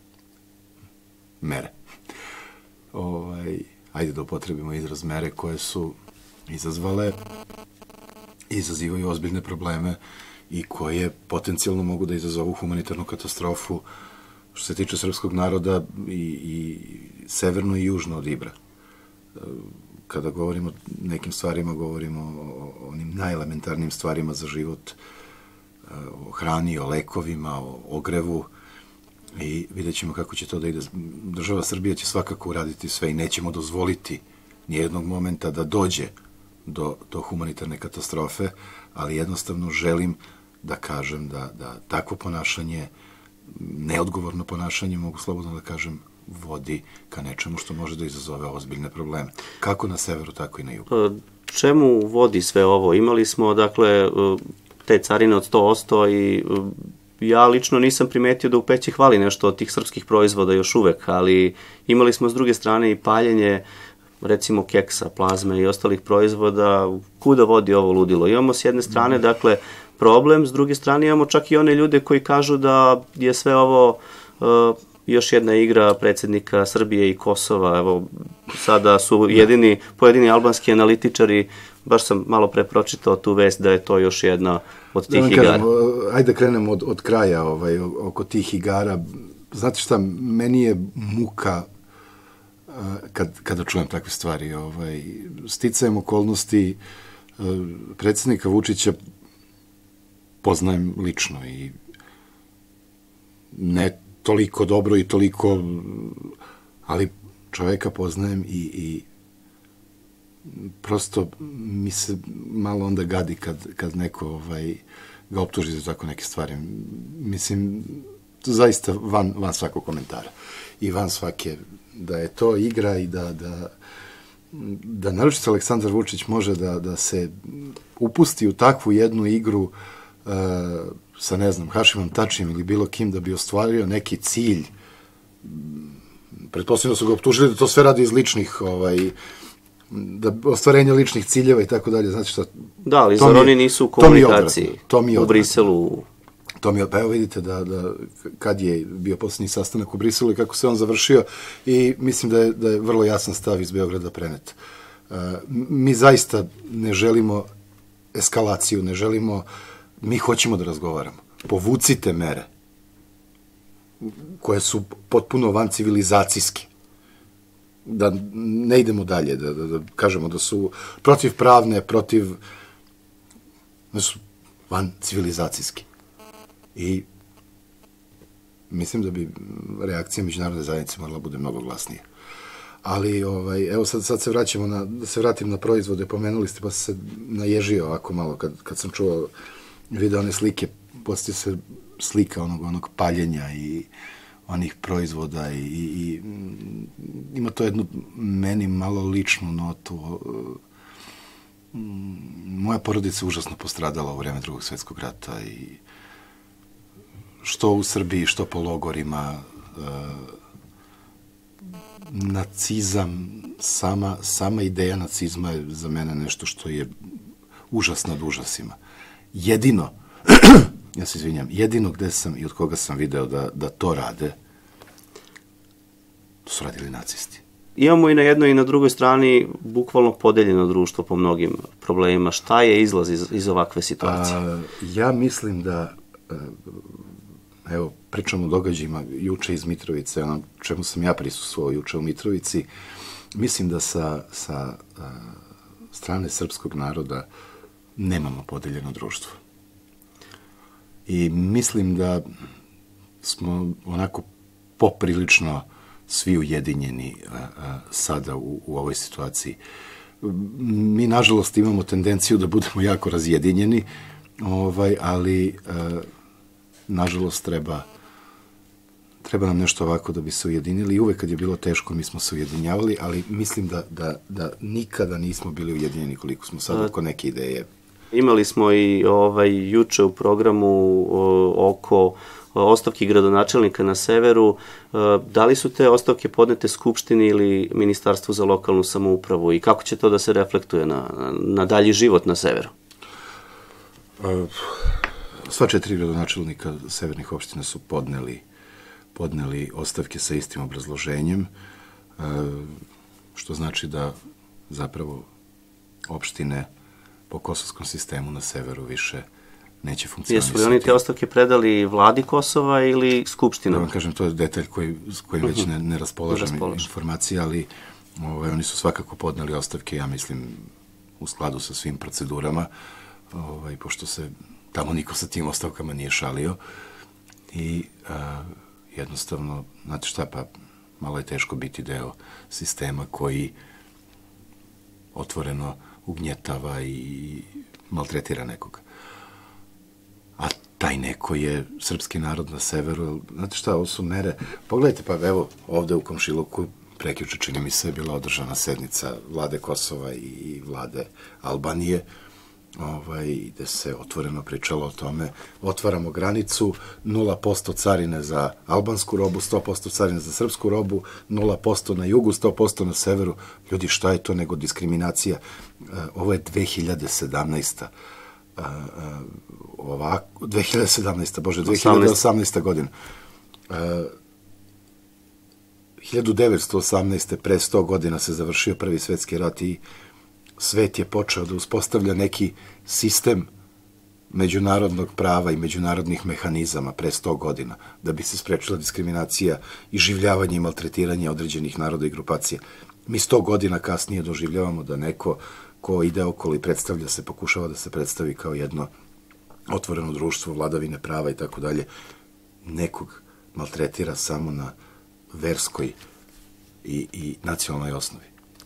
ajde da upotrebimo izraz mere koje su izazvale i izazivaju ozbiljne probleme i koje potencijalno mogu da izazovu humanitarnu katastrofu što se tiče srpskog naroda i severno i južno od Ibra. Kada govorimo o nekim stvarima, govorimo o onim najelementarnijim stvarima za život, o hrani, o lekovima, o ogrevu i vidjet ćemo kako će to da ide. Država Srbija će svakako uraditi sve i nećemo dozvoliti nijednog momenta da dođe do humanitarne katastrofe, ali jednostavno želim da kažem da takvo ponašanje, neodgovorno ponašanje, mogu slobodno da kažem, vodi ka nečemu što može da izazove ozbiljne probleme. Kako na severu, tako i na jugu. Čemu vodi sve ovo? Imali smo, dakle, te carine od 100% i ja lično nisam primetio da u Peći hvali nešto od tih srpskih proizvoda još uvek, ali imali smo s druge strane i paljenje, recimo keksa, plazme i ostalih proizvoda. Kuda vodi ovo ludilo? Imamo s jedne strane, dakle, problem, s druge strane imamo čak i one ljude koji kažu da je sve ovo još jedna igra predsjednika Srbije i Kosova. Evo, sada su pojedini albanski analitičari, baš sam malo pre pročitao tu vest da je to još jedna od tih igara. Ajde krenemo od kraja oko tih igara. Znate šta, meni je muka kada čujem takve stvari. Sticajem okolnosti predsjednika Vučića poznajem lično i ne toliko dobro i toliko, ali čoveka poznajem i prosto mi se malo onda gadi kad neko ga optuži za tako neke stvari. Mislim, zaista van svakog komentara i van svake, da je to igra i da naročito Aleksandar Vučić može da se upusti u takvu jednu igru sa, ne znam, Hašimom Tačijem ili bilo kim da bi ostvario neki cilj. Pretpostavljeno su ga optužili da to sve radi iz ličnih, da ostvarenja ličnih ciljeva i tako dalje. Znači šta? Da, ali zar oni nisu u komunikaciji u Briselu? Pa evo vidite da kad je bio posljednji sastanak u Briselu i kako se on završio i mislim da je vrlo jasan stav iz Beograda prenet. Mi zaista ne želimo eskalaciju, ne želimo, mi hoćemo da razgovaramo. Povucite mere koje su potpuno vancivilizacijski. Da ne idemo dalje, da kažemo da su protivpravne, da su vancivilizacijski. I mislim da bi reakcija međunarodne zajednice morala bude mnogo glasnija. Ali, evo sad se vraćamo da se vratim na proizvode, pomenuli ste pa se naježio ovako malo kad sam čuo video one slike, postoji se slika onog paljenja i onih proizvoda i ima to jednu meni malo ličnu notu. Moja porodica užasno postradala u vreme Drugog svjetskog rata i što u Srbiji, što po logorima, nacizam, sama ideja nacizma je za mene nešto što je užas nad užasima. Jedino, ja se izvinjam, jedino gde sam i od koga sam video da to rade, to su radili nacisti. Imamo i na jednoj i na drugoj strani bukvalno podeljeno društvo po mnogim problemima. Šta je izlaz iz ovakve situacije? Ja mislim da, evo, pričamo o događajima juče iz Mitrovice, ono čemu sam ja prisustvovao juče u Mitrovici, mislim da sa strane srpskog naroda nemamo podeljeno društvo. I mislim da smo onako poprilično svi ujedinjeni sada u ovoj situaciji. Mi, nažalost, imamo tendenciju da budemo jako razjedinjeni, ali, nažalost, treba nam nešto ovako da bi se ujedinili. I uvek kad je bilo teško, mi smo se ujedinjavali, ali mislim da nikada nismo bili ujedinjeni koliko smo sad oko neke ideje. Imali smo i juče u programu oko ostavki gradonačelnika na severu. Da li su te ostavke podnete Skupštini ili Ministarstvu za lokalnu samoupravu i kako će to da se reflektuje na dalji život na severu? Sva 4 gradonačelnika severnih opština su podneli ostavke sa istim obrazloženjem, što znači da zapravo opštine po kosovskom sistemu na severu više neće funkcionisati. Jesu li oni te ostavke predali vladi Kosova ili Skupština? Da vam kažem, to je detalj s kojim već ne raspolažem informacije, ali oni su svakako podneli ostavke, ja mislim, u skladu sa svim procedurama, pošto se tamo niko sa tim ostavkama nije šalio i jednostavno, znate šta, pa malo je teško biti deo sistema koji otvoreno ugnjetava i maltretira nekoga. A taj neko je srpski narod na severu. Znate šta, ovo su mere. Pogledajte, pa evo, ovde u Komšiluku prekjuče, čini mi se, je bila održana sednica vlade Kosova i vlade Albanije, gde se otvoreno pričalo o tome, otvaramo granicu, 0% carine za albansku robu, 100% carine za srpsku robu, 0% na jugu, 100% na severu. Ljudi, šta je to nego diskriminacija? Ovo je 2017. 2018. godina. 1918. pre 100 godina se završio Prvi svetski rat i svet je počeo da uspostavlja neki sistem međunarodnog prava i međunarodnih mehanizama pre 100 godina, da bi se sprečila diskriminacija, iživljavanje i maltretiranje određenih naroda i grupacija. Mi 100 godina kasnije doživljavamo da neko ko ide okolo i predstavlja se, pokušava da se predstavi kao jedno otvoreno društvo, vladavine prava i tako dalje, nekog maltretira samo na verskoj i nacionalnoj osnovi.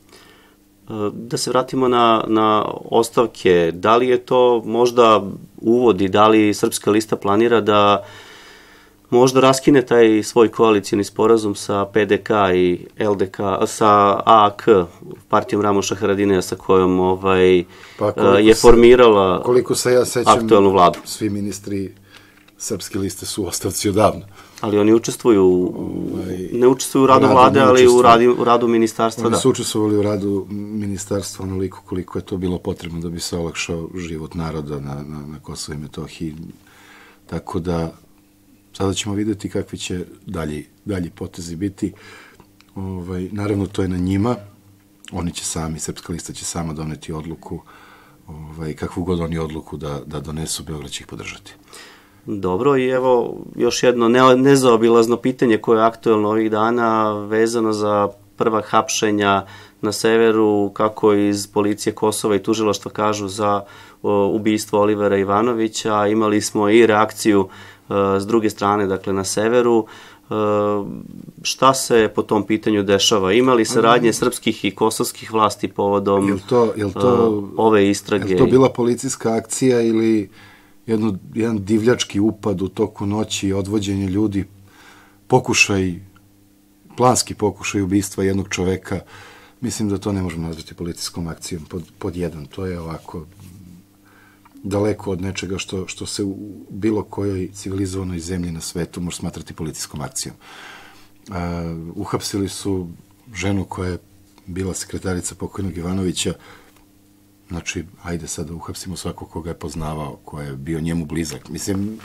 Da se vratimo na ostavke, da li je to možda uvod i da li Srpska lista planira da možda raskine taj svoj koalicijni sporazum sa PDK i LDK, sa AAK, partijom Ramoša Haradinaja, sa kojom je formirala koliko se ja sećam, aktuelnu vladu. Svi ministri Srpske liste su ostavci odavno. Ali oni učestvuju, ne učestvuju u radu vlade, ali u radu ministarstva, da. Oni su učestvovali u radu ministarstva onoliko koliko je to bilo potrebno da bi se olakšao život naroda na Kosovu i Metohiji. Tako da sada ćemo videti kakvi će dalji potezi biti. Naravno, to je na njima. Oni će sami, Srpska lista će sama doneti odluku, kakvu god oni odluku da donesu, Beograd će ih podržati. Dobro, i evo još jedno nezaobilazno pitanje koje je aktuelno ovih dana vezano za prva hapšenja na severu, kako iz policije Kosova i tužilaštva kažu za ubistvo Olivera Ivanovića. Imali smo i reakciju s druge strane, dakle na severu. Šta se po tom pitanju dešava? Ima li saradnje srpskih i kosovskih vlasti povodom ove istrage? Je li to bila policijska akcija ili jedan divljački upad u toku noći i odvođenje ljudi planski pokušaj ubistva jednog čoveka, mislim da to ne možemo nazvati policijskom akcijom pod jedan. To je ovako daleko od nečega što se u bilo kojoj civilizovanoj zemlji na svetu može smatrati policijskom akcijom. Uhapsili su ženu koja je bila sekretarica pokojnog Ivanovića, znači, ajde sad da uhapsimo svako koga je poznavao, ko je bio njemu blizak. Mislim,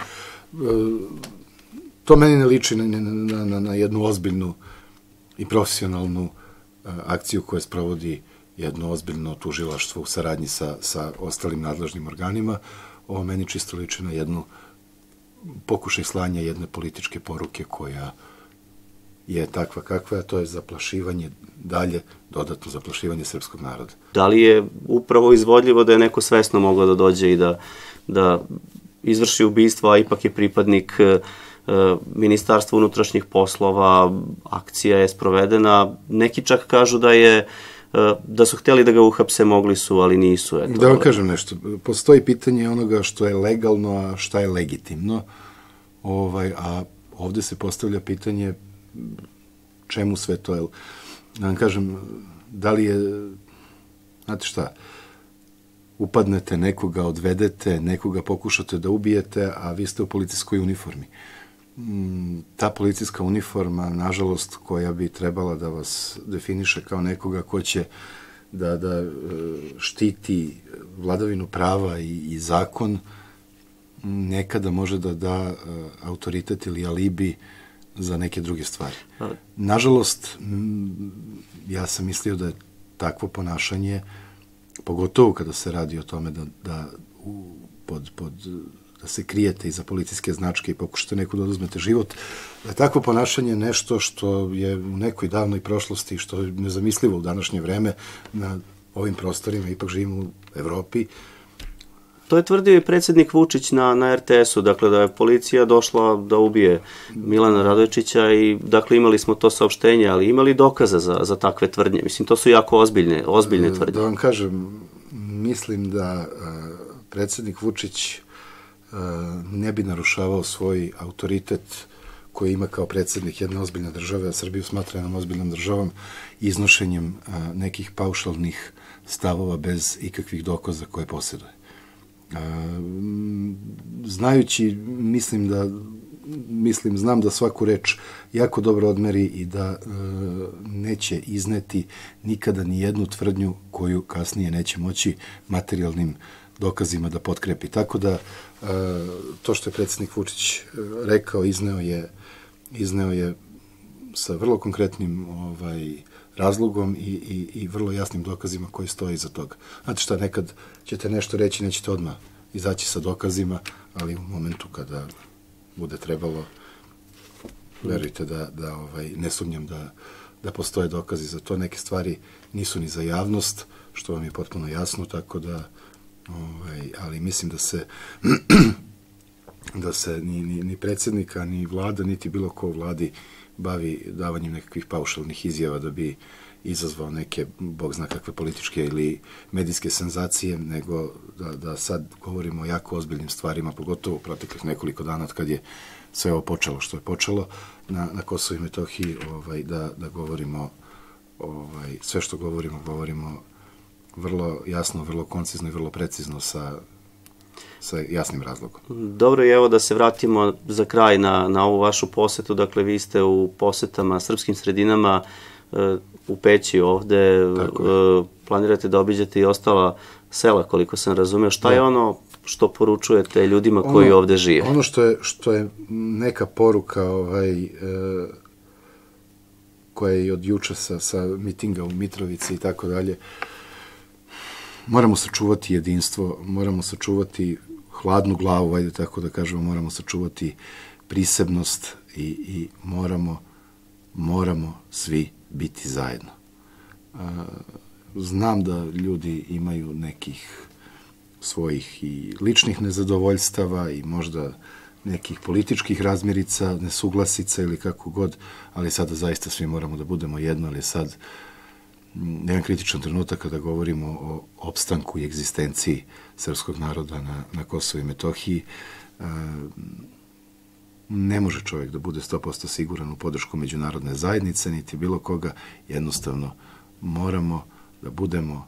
to meni ne liči na jednu ozbiljnu i profesionalnu akciju koja sprovodi jedno ozbiljno tužilaštvo u saradnji sa ostalim nadležnim organima. Ovo meni čisto liči na jednu pokušaj slanja jedne političke poruke koja je takva kakva je, a to je zaplašivanje dalje, dodatno zaplašivanje srpskog naroda. Da li je upravo izvodljivo da je neko svesno mogao da dođe i da izvrši ubistvo, a ipak je pripadnik Ministarstva unutrašnjih poslova, akcija je sprovedena, neki čak kažu da su hteli da ga uhapse, mogli su, ali nisu. Da vam kažem nešto, postoji pitanje onoga što je legalno, a šta je legitimno, a ovde se postavlja pitanje čemu sve to je. Da vam kažem, da li je, znate šta, upadnete, nekoga odvedete, nekoga pokušate da ubijete, a vi ste u policijskoj uniformi. Ta policijska uniforma, nažalost, koja bi trebala da vas definiše kao nekoga ko će da štiti vladavinu prava i zakon, nekada može da da autoritet ili alibi za neke druge stvari. Nažalost, ja sam mislio da je takvo ponašanje, pogotovo kada se radi o tome da se krijete iza policijske značke i pokušate neku da oduzmete život, da je takvo ponašanje nešto što je u nekoj davnoj prošlosti, što je nezamislivo u današnje vreme na ovim prostorima, ipak živimo u Evropi. To je tvrdio i predsjednik Vučić na RTS-u, dakle da je policija došla da ubije Milana Radojičića i dakle imali smo to saopštenje, ali imali dokaza za takve tvrdnje. Mislim, to su jako ozbiljne tvrdnje. Da vam kažem, mislim da predsjednik Vučić ne bi narušavao svoj autoritet koji ima kao predsjednik jedne ozbiljne države, a Srbiju smatra jednom ozbiljnom državom, iznošenjem nekih paušalnih stavova bez ikakvih dokaza koje posjeduje. Znajući, znam da svaku reč jako dobro odmeri i da neće izneti nikada ni jednu tvrdnju koju kasnije neće moći materijalnim dokazima da potkrepi. Tako da to što je predsjednik Vučić rekao, izneo je sa vrlo konkretnim razlogom i vrlo jasnim dokazima koji stoje iza toga. Znate šta, nekad ćete nešto reći, nećete odmah izaći sa dokazima, ali u momentu kada bude trebalo, verujte da ne sumnjam da postoje dokazi za to. Neke stvari nisu ni za javnost, što vam je potpuno jasno, tako da ali mislim da se ni predsjednika, ni vlada, niti bilo ko u vladi bavi davanjem nekakvih paušalnih izjava da bi izazvao neke, bog zna kakve političke ili medijske senzacije, nego da sad govorimo o jako ozbiljnim stvarima, pogotovo u proteklih nekoliko dana kad je sve ovo počelo što je počelo na Kosovu i Metohiji, da govorimo, sve što govorimo vrlo jasno, vrlo koncizno i vrlo precizno sa jasnim razlogom. Dobro, i evo da se vratimo za kraj na ovu vašu posetu. Dakle, vi ste u posetama srpskim sredinama u Peći ovde. Planirate da obiđete i ostala sela, koliko sam razumeo. Šta je ono što poručujete ljudima koji ovde žive? Ono što je neka poruka koja je od juče sa mitinga u Mitrovici i tako dalje, moramo sačuvati jedinstvo, moramo sačuvati hladnu glavu, ajde tako da kažemo, moramo sačuvati prisebnost i moramo svi biti zajedno. Znam da ljudi imaju nekih svojih i ličnih nezadovoljstava i možda nekih političkih razmirica, nesuglasica ili kako god, ali sada zaista svi moramo da budemo jedno, ali sad jedan kritičan trenutak kada govorimo o opstanku i egzistenciji srpskog naroda na Kosovu i Metohiji. ne može čovjek da bude 100% siguran u podršku međunarodne zajednice, niti bilo koga, jednostavno moramo da budemo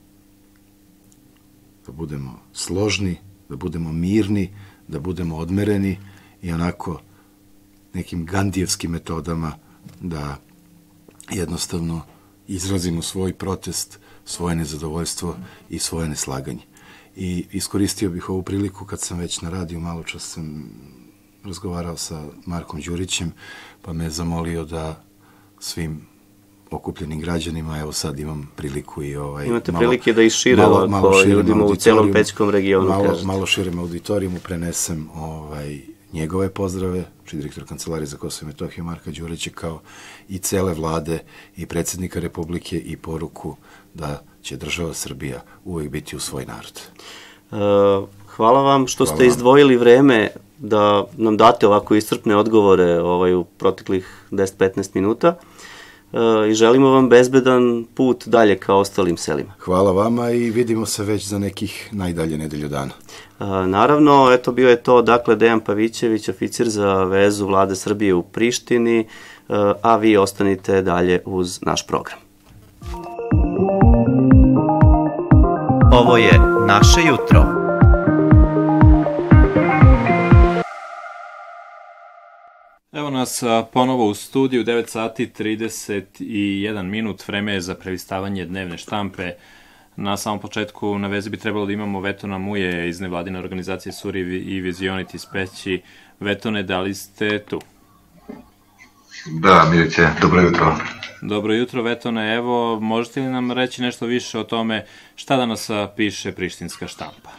složni, da budemo mirni, da budemo odmereni i onako nekim gandijevskim metodama da jednostavno izrazimo svoj protest, svoje nezadovoljstvo i svoje neslaganje. I iskoristio bih ovu priliku kad sam već na radiju, malo čas sam razgovarao sa Markom Đurićem, pa me je zamolio da svim okupljenim građanima, evo sad imam priliku i imate prilike da iššire ovako ljudima u celom pećkom regionu, malo širem auditorijumu prenesem njegove pozdrave, direktor Kancelarije za Kosovo i Metohiju Marka Đurića, kao i cele vlade i predsjednika Republike, i poruku da će država Srbija uvek biti u svoj narod. Hvala vam što ste izdvojili vreme da nam date ovako iscrpne odgovore u proteklih 10-15 minuta i želimo vam bezbedan put dalje kao ostalim selima. Hvala vama i vidimo se već za nekih najdalje nedelju dana. Naravno, eto bio je to, dakle, Dejan Pavićević, oficir za vezu Vlade Srbije u Prištini, a vi ostanite dalje uz naš program. Ovo je naše jutro. Evo nas ponovo u studiju, 9 sati 31 minut, vreme je za prelistavanje dnevne štampe. Na samom početku na vezi bi trebalo da imamo Vetona Muje iz nevladine organizacije Suri i Vizionit iz Peći. Vetone, da li ste tu? Da, Milice, dobro jutro. Dobro jutro, Vetone. Evo, možete li nam reći nešto više o tome šta danas piše prištinska štampa?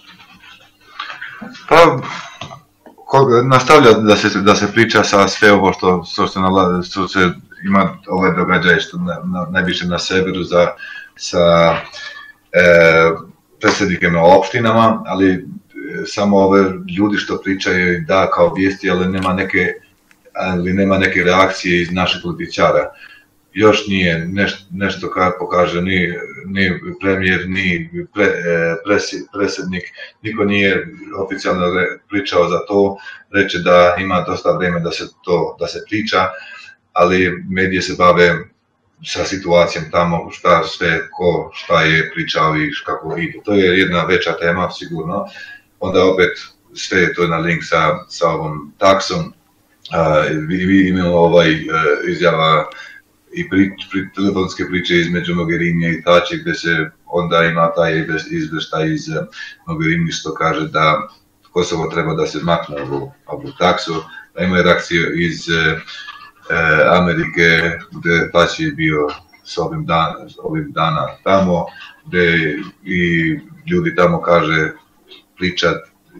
Pa, nastavlja da se priča sa sve ovo što se ima ove događaje što najviše na severu sa predsjednikama opštinama, ali samo ove ljudi što pričaju da kao vijesti, ali nema neke reakcije iz naših političara. Još nije nešto kako kaže ni premijer, ni predsjednik, niko nije oficijalno pričao za to, reče da ima dosta vreme da se priča, ali medije se bave sa situacijom tamo, šta je pričao i kako ide. To je jedna veća tema, sigurno. Onda opet sve je to na link sa ovom taksom. Vi imamo izjava i telefonske priče između Mogherinija i Tači, gde se onda ima taj izveštaj iz Mogherini što kaže da Kosovo treba da se makne ovu taksu. Da ima reakciju iz Amerike, gde Tači je bio s ovim dana tamo, gde i ljudi tamo kaže pričat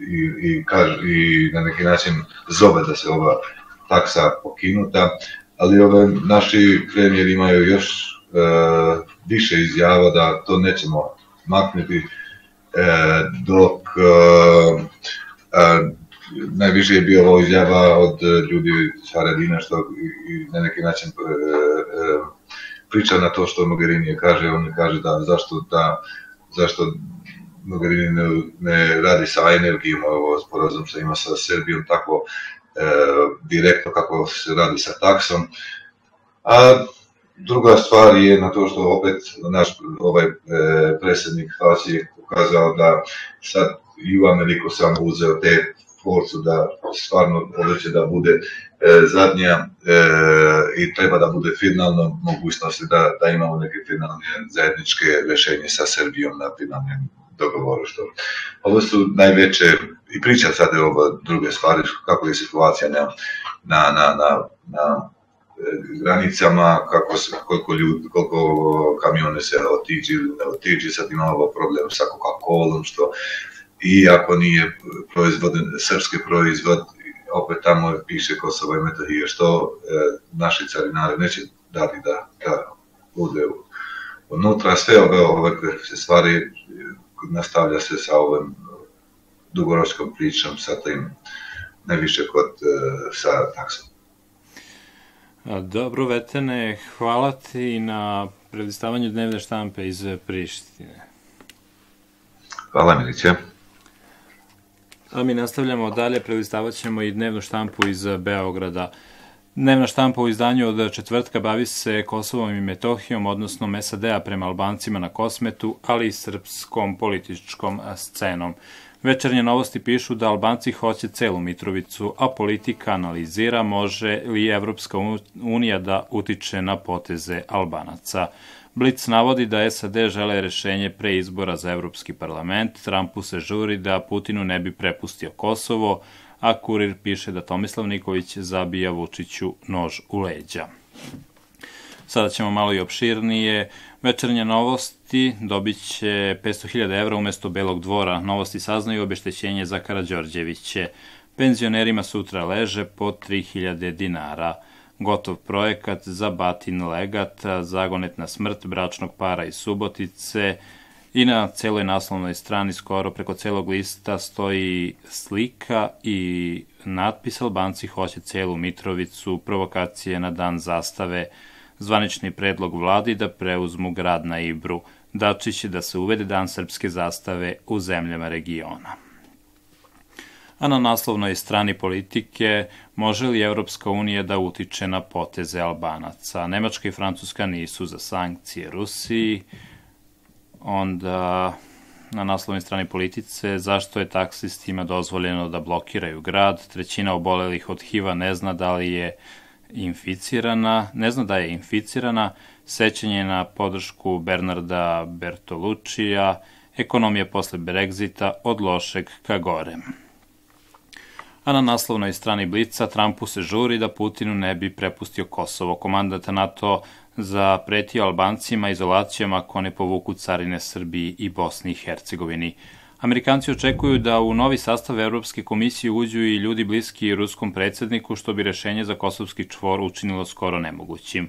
i na neki način zove da se ova taksa pokinuta, ali naši premijeri imaju još više izjava da to nećemo maknuti dok najviše je bio ovo izjava od ljudi s Haradina što na neki način priča na to što Mogherini kaže. On kaže da zašto Mogherini ne radi sa energijom ovo sporazum što ima sa Srbijom tako direktno kako se radi sa taksom. A druga stvar je na to što opet naš predsjednik Tači je pokazao da sad i u Ameriku sam uzeo te forcu da stvarno hoće da bude zadnja i treba da bude finalno mogućnosti da imamo neke finalne zajedničke rešenje sa Srbijom na finalnem dogovoru. Ovo su najveće i priča sad je ovo druge stvari, kako je situacija na granicama, koliko kamione se otiđi ili ne otiđi, sad ima ovo problem sa Coca-Colom, što iako nije srpski proizvod, opet tamo piše Kosovo i Metohija, što naši carinari neće dati da bude unutra. Sve ove stvari nastavlja se sa ovom dugoročkom pričom, sa tim najviše sa taksom. Dobro, Vetene, hvala ti na prelistavanju dnevne štampe iz Prištine. Hvala, Milića. A mi nastavljamo dalje, prelistavat ćemo i dnevnu štampu iz Beograda. Dnevna štampa u izdanju od četvrtka bavi se Kosovom i Metohijom, odnosno SAD-a prema Albancima na Kosmetu, ali i srpskom političkom scenom. Večernje novosti pišu da Albanci hoće celu Mitrovicu, a politika analizira može li Evropska unija da utiče na poteze Albanaca. Blic navodi da SAD žele rešenje pre izbora za Evropski parlament, Trumpu se žuri da Putinu ne bi prepustio Kosovo, a Kurir piše da Tomislav Nikolić zabija Vučiću nož u leđa. Sada ćemo malo i opširnije. Večernje novosti dobit će 500.000 evra umesto Belog dvora. Novosti saznaju obeštećenje za Karađorđeviće. Penzionerima sutra leže po 3.000 dinara. Gotov projekat za Batin legat, zagonetna smrt bračnog para iz Subotice i na celoj naslovnoj strani skoro preko celog lista stoji slika i natpis Albanci hoće celu Mitrovicu, provokacije na dan zastave, zvanični predlog vladi da preuzmu grad na Ibru, Dačić da se uvede dan srpske zastave u zemljama regiona. A na naslovnoj strani politike može li Evropska unija da utiče na poteze Albanaca? Nemačka i Francuska nisu za sankcije Rusiji. Onda na naslovnoj strani politice zašto je taksistima dozvoljeno da blokiraju grad. Trećina obolelih od HIV-a ne zna da je inficirana. Sećanje na podršku Bernarda Bertolučija. Ekonomija posle Brexita od lošeg ka gorem. A na naslovnoj strani Blica Trumpu se žuri da Putinu ne bi prepustio Kosovo. Komandant NATO zapretio Albancima izolacijom ako ne povuku carine Srbiji i Bosni i Hercegovini. Amerikanci očekuju da u novi sastav Evropske komisije uđu i ljudi bliski ruskom predsjedniku, što bi rešenje za kosovski čvor učinilo skoro nemogućim.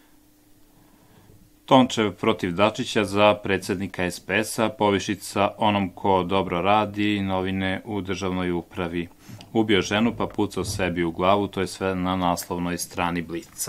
Tončev protiv Dačića za predsjednika SPS-a, povišica onom ko dobro radi, novine u državnoj upravi. Ubio ženu pa pucao sebi u glavu, to je sve na naslovnoj strani Blica.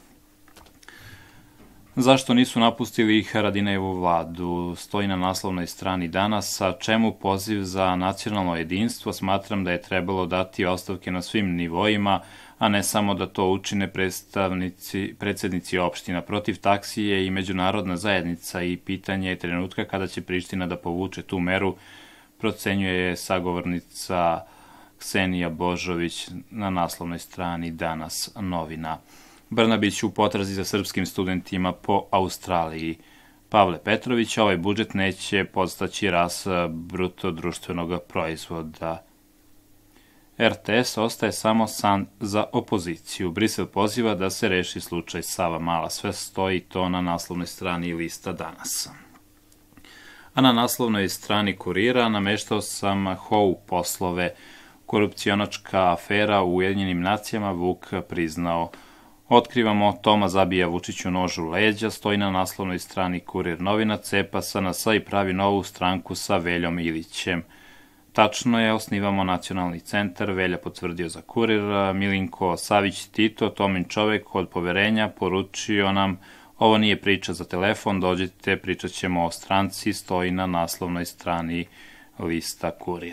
Zašto nisu napustili Haradinajevu vladu? Stoji na naslovnoj strani danas, a čemu poziv za nacionalno jedinstvo? Smatram da je trebalo dati ostavke na svim nivoima, a ne samo da to učine predsednici opština. Protiv taksije i međunarodna zajednica i pitanje je trenutka kada će Priština da povuče tu meru, procenjuje sagovornica Ksenija Božović na naslovnoj strani danas novina. Brnabić u potrazi za srpskim studentima po Australiji. Pavle Petrović, ovaj budžet neće podstaći rast bruto društvenog proizvoda. RTS ostaje samo san za opoziciju. Brisel poziva da se reši slučaj Savamala. Sve stoji to na naslovnoj strani lista danas. A na naslovnoj strani Kurira nameštao sam Hou poslove. Korupcionačka afera u Ujedinjenim nacijama, Vuk priznao. Otkrivamo Toma zabija Vučiću nož u leđa, stoji na naslovnoj strani Kurir novina, cepa SNS i pravi novu stranku sa Veljom Ilićem. Tačno je, osnivamo nacionalni centar, Velja potvrdio za Kurir, Milinko Savić Tito, Tomin čovek od poverenja, poručio nam, ovo nije priča za telefon, dođite, pričat ćemo o stranci, stoji na naslovnoj strani lista Kurir.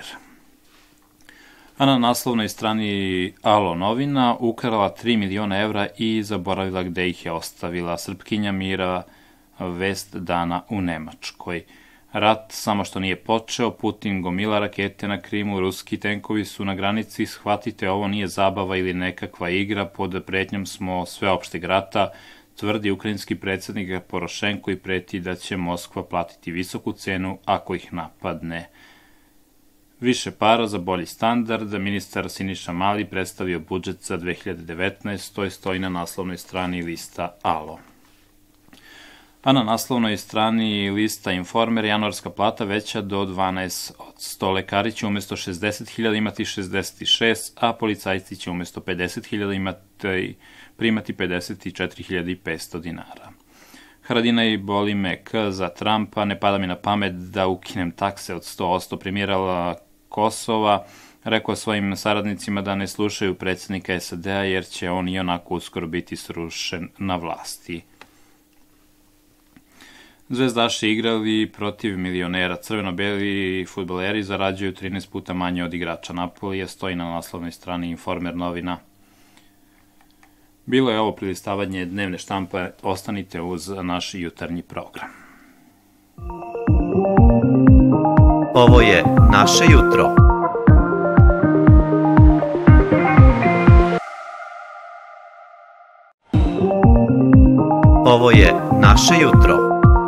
A na naslovnoj strani Alo novina ukrala 3 miliona evra i zaboravila gde ih je ostavila. Srpkinja Mira, vest dana u Nemačkoj. Rat samo što nije počeo, Putin gomila rakete na Krimu, ruski tenkovi su na granici, shvatite ovo nije zabava ili nekakva igra, pod pretnjom smo sveopšteg rata, tvrdi ukrajinski predsjednik Porošenko i preti da će Moskva platiti visoku cenu ako ih napadne. Više para za bolji standard, ministar Siniša Mali predstavio budžet za 2019, to stoji na naslovnoj strani lista Alo. A na naslovnoj strani lista Informer, januarska plata veća do 12%. Lekari će umesto 60.000 imati 66, a policajci će umesto 50.000 primati 54.500 dinara. Haradinaj boli me K za Trumpa, ne pada mi na pamet da ukinem takse od 100%. Premijerala Kosova rekao svojim saradnicima da ne slušaju predsjednika SAD-a jer će on i onako uskoro biti srušen na vlasti. Zvezdaši igrali protiv milionera. Crveno-beli fudbaleri zarađuju 13 puta manje od igrača Napolija, stoji na naslovnoj strani Informer novina. Bilo je ovo prilistavanje dnevne štampe, ostanite uz naš jutarnji program. Ovo je naše jutro. Ovo je naše jutro.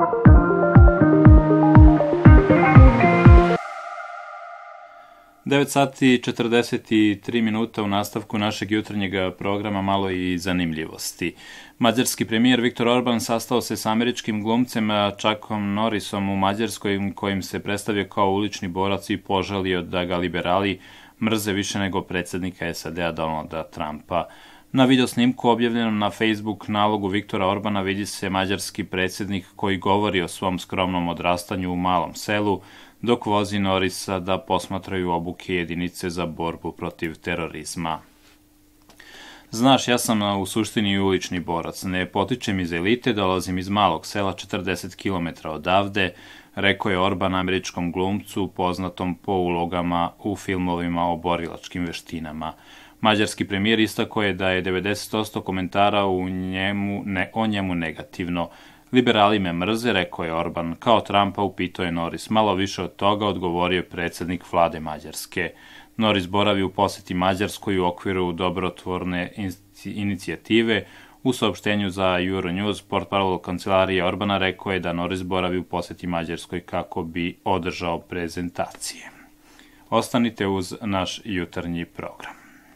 Devet sati 43 minuta u nastavku našeg jutarnjeg programa, malo i zanimljivosti. Mađarski premijer Viktor Orban sastao se s američkim glumcem Chuckom Norrisom u Mađarskoj, kojim se predstavio kao ulični borac i požalio da ga liberali mrze više nego predsjednika SAD-a Donalda Trumpa. Na videosnimku objavljenom na Facebook nalogu Viktora Orbana vidi se mađarski predsjednik koji govori o svom skromnom odrastanju u malom selu, dok vozi Norrisa da posmatraju obuke jedinice za borbu protiv terorizma. Znaš, ja sam u suštini ulični borac, ne potičem iz elite, dolazim iz malog sela 40 km odavde, rekao je Orban američkom glumcu poznatom po ulogama u filmovima o borilačkim veštinama. Mađarski premijer istakao je da je 90% komentara o njemu negativno. Liberali me mrze, rekao je Orban. Kao Trumpa upitao je Norris. Malo više od toga odgovorio je predsjednik vlade Mađarske. Norris boravi u poseti Mađarskoj u okviru dobrotvorne inicijative. U saopštenju za Euronews, portparol kancelarije Orbana rekao je da Norris boravi u poseti Mađarskoj kako bi održao prezentacije. Ostanite uz naš jutarnji program.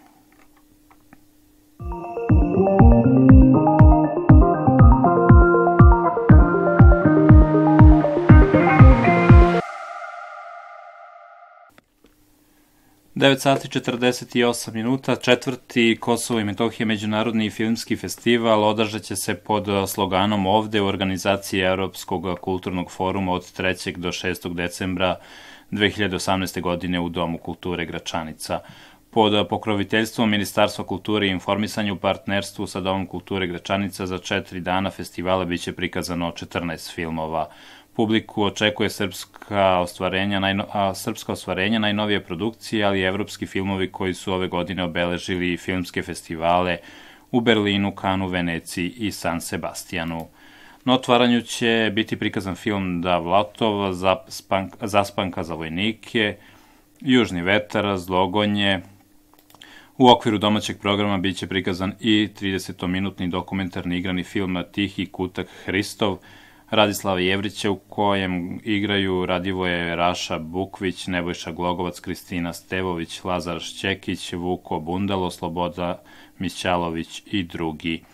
Devet sati 48 minuta, četvrti Kosovo i Metohija međunarodni filmski festival održat će se pod sloganom Ovde u organizaciji Evropskog kulturnog foruma od 3. do 6. decembra 2018. godine u Domu kulture Gračanica. Pod pokroviteljstvom Ministarstva kulture i informisanja u partnerstvu sa Domom kulture Gračanica za 4 dana festivala biće prikazano 14 filmova. Publiku očekuje srpska ostvarenja, najnovije produkcije, ali i evropski filmovi koji su ove godine obeležili filmske festivale u Berlinu, Kanu, Veneciji i San Sebastijanu. Na otvaranju će biti prikazan film Da Vlatov, Zaspanka za vojnike, Južni vetar, Zlogonje. U okviru domaćeg programa biće prikazan i 30-minutni dokumentarni igrani film Tihi kutak Hristov, Radislava Jevrića, u kojem igraju Radivoje Raša Bukvić, Nebojša Glogovac, Kristina Stevović, Lazar Šćekić, Vuko Bundalo, Sloboda Mićalović i drugi.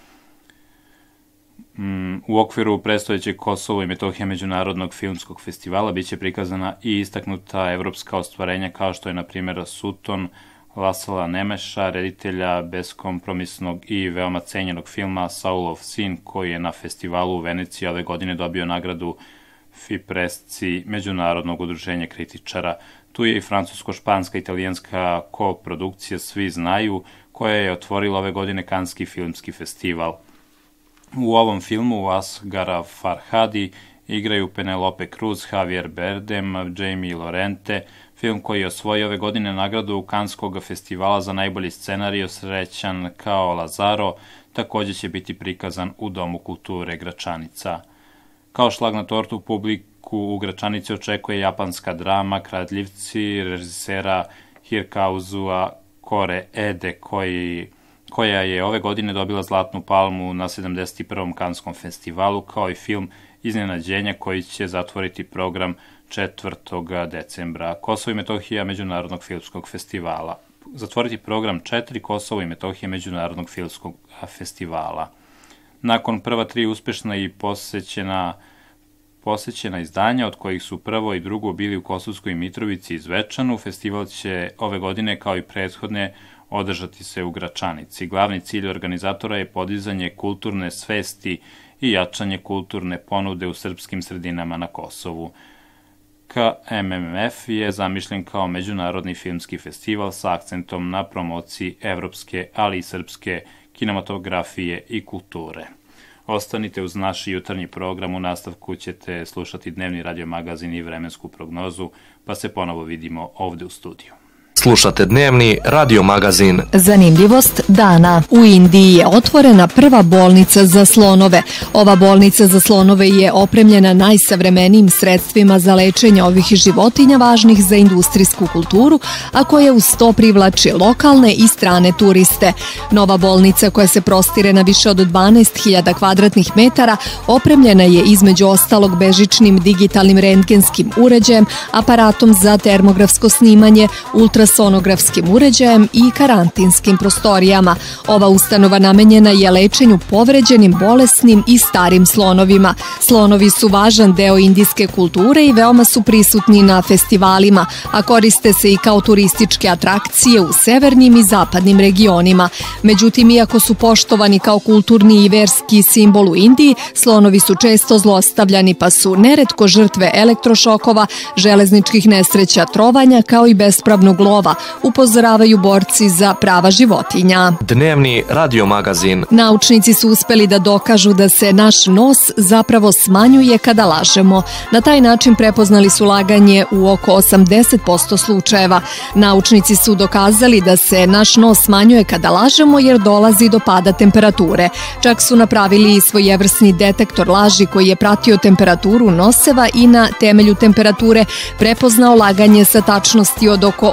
U okviru predstojećeg Kosovo i Metohija međunarodnog filmskog festivala biće prikazana i istaknuta evropska ostvarenja kao što je, na primjer, Suton Lasala Nemeša, reditelja beskompromisnog i veoma cenjenog filma Saulov sin, koji je na festivalu u Veneciji ove godine dobio nagradu FIPRESCI, Međunarodnog udruženja kritičara. Tu je i francusko-španska italijanska koprodukcija Svi znaju, koja je otvorila ove godine Kanski filmski festival. U ovom filmu Asghar Farhadi igraju Penelope Cruz, Javier Bardem, Jamie Lorente, film koji je osvojio ove godine nagradu Kanskog festivala za najbolji scenario Srećan kao Lazaro, takođe će biti prikazan u Domu kulture Gračanica. Kao šlag na tortu publiku u Gračanici očekuje japanska drama Kradljivci režisera Hirkauzua Kore Ede, koja je ove godine dobila Zlatnu palmu na 71. Kanskom festivalu, kao i film Iznenađenja koji će zatvoriti program 4. decembra. Kosovo i Metohija međunarodnog filmskog festivala. Zatvoriti program 4. Kosovo i Metohija međunarodnog filmskog festivala. Nakon prva 3 uspešna i posećena izdanja, od kojih su prvo i drugo bili u Kosovskoj Mitrovici i Zvečanu, festival će ove godine, kao i prethodne, održati se u Gračanici. Glavni cilj organizatora je podizanje kulturne svesti i jačanje kulturne ponude u srpskim sredinama na Kosovu. KMMF je zamišljen kao međunarodni filmski festival sa akcentom na promociji evropske, ali i srpske kinematografije i kulture. Ostanite uz naš jutarnji program, u nastavku ćete slušati dnevni radio magazin i vremensku prognozu, pa se ponovo vidimo ovde u studiju. Slušate dnevni radio magazin. Zanimljivost dana. U Indiji je otvorena prva bolnica za slonove. Ova bolnica za slonove je opremljena najsavremenijim sredstvima za lečenje ovih životinja važnih za industrijsku kulturu, a koja uz to privlači lokalne i strane turiste. Nova bolnica, koja se prostire na više od 12.000 kvadratnih metara, opremljena je između ostalog bežičnim digitalnim rentgenskim uređajem, aparatom za termografsko snimanje, ultrasonografskim uređajem i karantinskim prostorijama. Ova ustanova namenjena je lečenju povređenim, bolesnim i starim slonovima. Slonovi su važan deo indijske kulture i veoma su prisutni na festivalima, a koriste se i kao turističke atrakcije u severnim i zapadnim regionima. Međutim, iako su poštovani kao kulturni i verski simbol u Indiji, slonovi su često zlostavljani, pa su neretko žrtve elektrošokova, železničkih nesreća, trovanja, kao i bespravnog lova, upozoravaju borci za prava životinja. Dnevni radio magazin. Naučnici su uspeli da dokažu da se naš nos zapravo smanjuje kada lažemo. Na taj način prepoznali su laganje u oko 80% slučajeva. Naučnici su dokazali da se naš nos smanjuje kada lažemo jer dolazi do pada temperature. Čak su napravili i svojevrsni detektor laži koji je pratio temperaturu noseva i na temelju temperature prepoznao laganje sa tačnosti od oko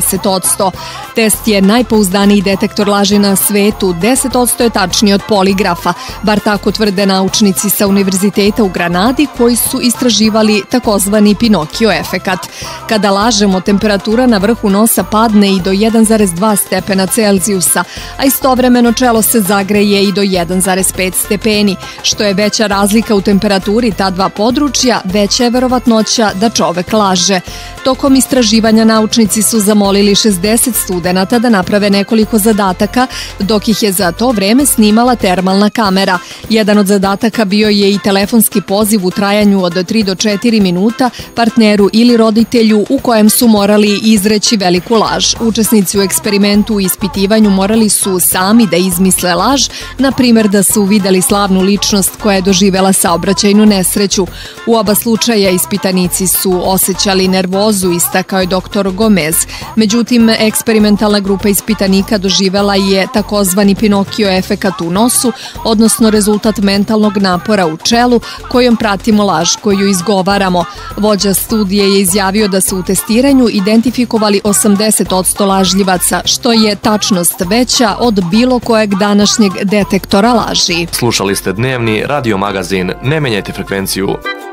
80%. Test je najpouzdaniji detektor laži na svetu, 10% je tačniji od poligrafa, bar tako tvrde naučnici sa Univerziteta u Granadi koji su istraživali takozvani Pinokio efekat. Kada lažemo, temperatura na vrhu nosa padne i do 1,2 stepena Celzijusa, a istovremeno čelo se zagreje i do 1,5 stepeni. Što je veća razlika u temperaturi ta dva područja, veća je verovatnoća da čovek laže. Tokom istraživanja naučnici su zamolili 60 studenata da naprave nekoliko zadataka, dok ih je za to vreme snimala termalna kamera. Jedan od zadataka bio je i telefonski poziv u trajanju od 3 do 4 minuta partneru ili roditelju u kojem su morali izreći veliku laž. Učesnici u eksperimentu i ispitivanju morali su sami da izmisle laž, na primjer da su videli slavnu ličnost koja je doživela saobraćajnu nesreću. U oba slučaja ispitanici su osjećali nervozu, istakao je dr. Gomez. Međutim, eksperimentalna grupa ispitanika doživela je takozvani Pinokio efekat u nosu, odnosno rezultat mentalnog napora u čelu kojom pratimo laž koju izgovaramo. Vođa studije je izjavio da su u testiranju identifikovali 80% lažljivaca, što je tačnost veća od bilo kojeg današnjeg detektora laži. Slušali ste dnevni radio magazin. Ne menjajte frekvenciju.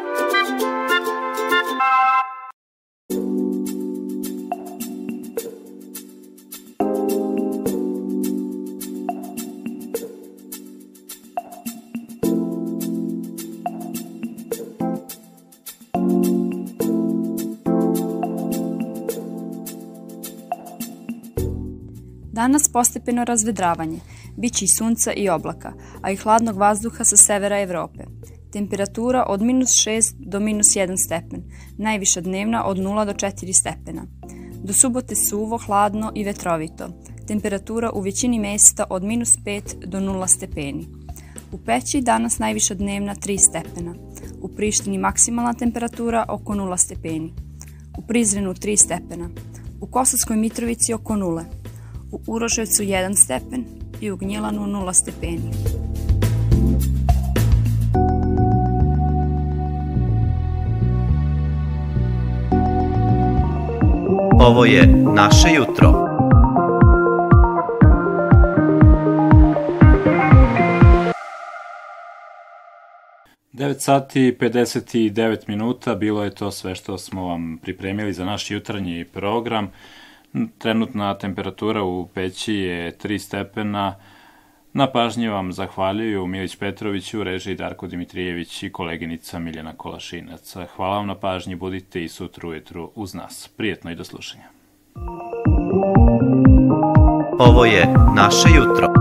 Danas postepeno razvedravanje, biće i sunca i oblaka, a i hladnog vazduha sa severa Evrope. Temperatura od -6 do -1 stepen, najviša dnevna od 0 do 4 stepena. Do subote suvo, hladno i vetrovito. Temperatura u većini mesta od -5 do 0 stepeni. U Peći danas najviša dnevna 3 stepena. U Prištini maksimalna temperatura oko 0 stepeni. U Prizrenu 3 stepena. U Kosovskoj Mitrovici oko 0. U Uroševcu 1 stepen i u Gnjilanu 0 stepeni. Ovo je naše jutro. Devet sati 59 minuta, bilo je to sve što smo vam pripremili za naš jutarnji program. Trenutna temperatura u Peći je 3 stepena. Na pažnji vam zahvaljuju Milić Petrović, u režiji Darko Dimitrijević i koleginica Miljana Kolašinac. Hvala vam na pažnji, budite i sutra ujutru uz nas. Prijetno i do slušanja. Ovo je naše jutro.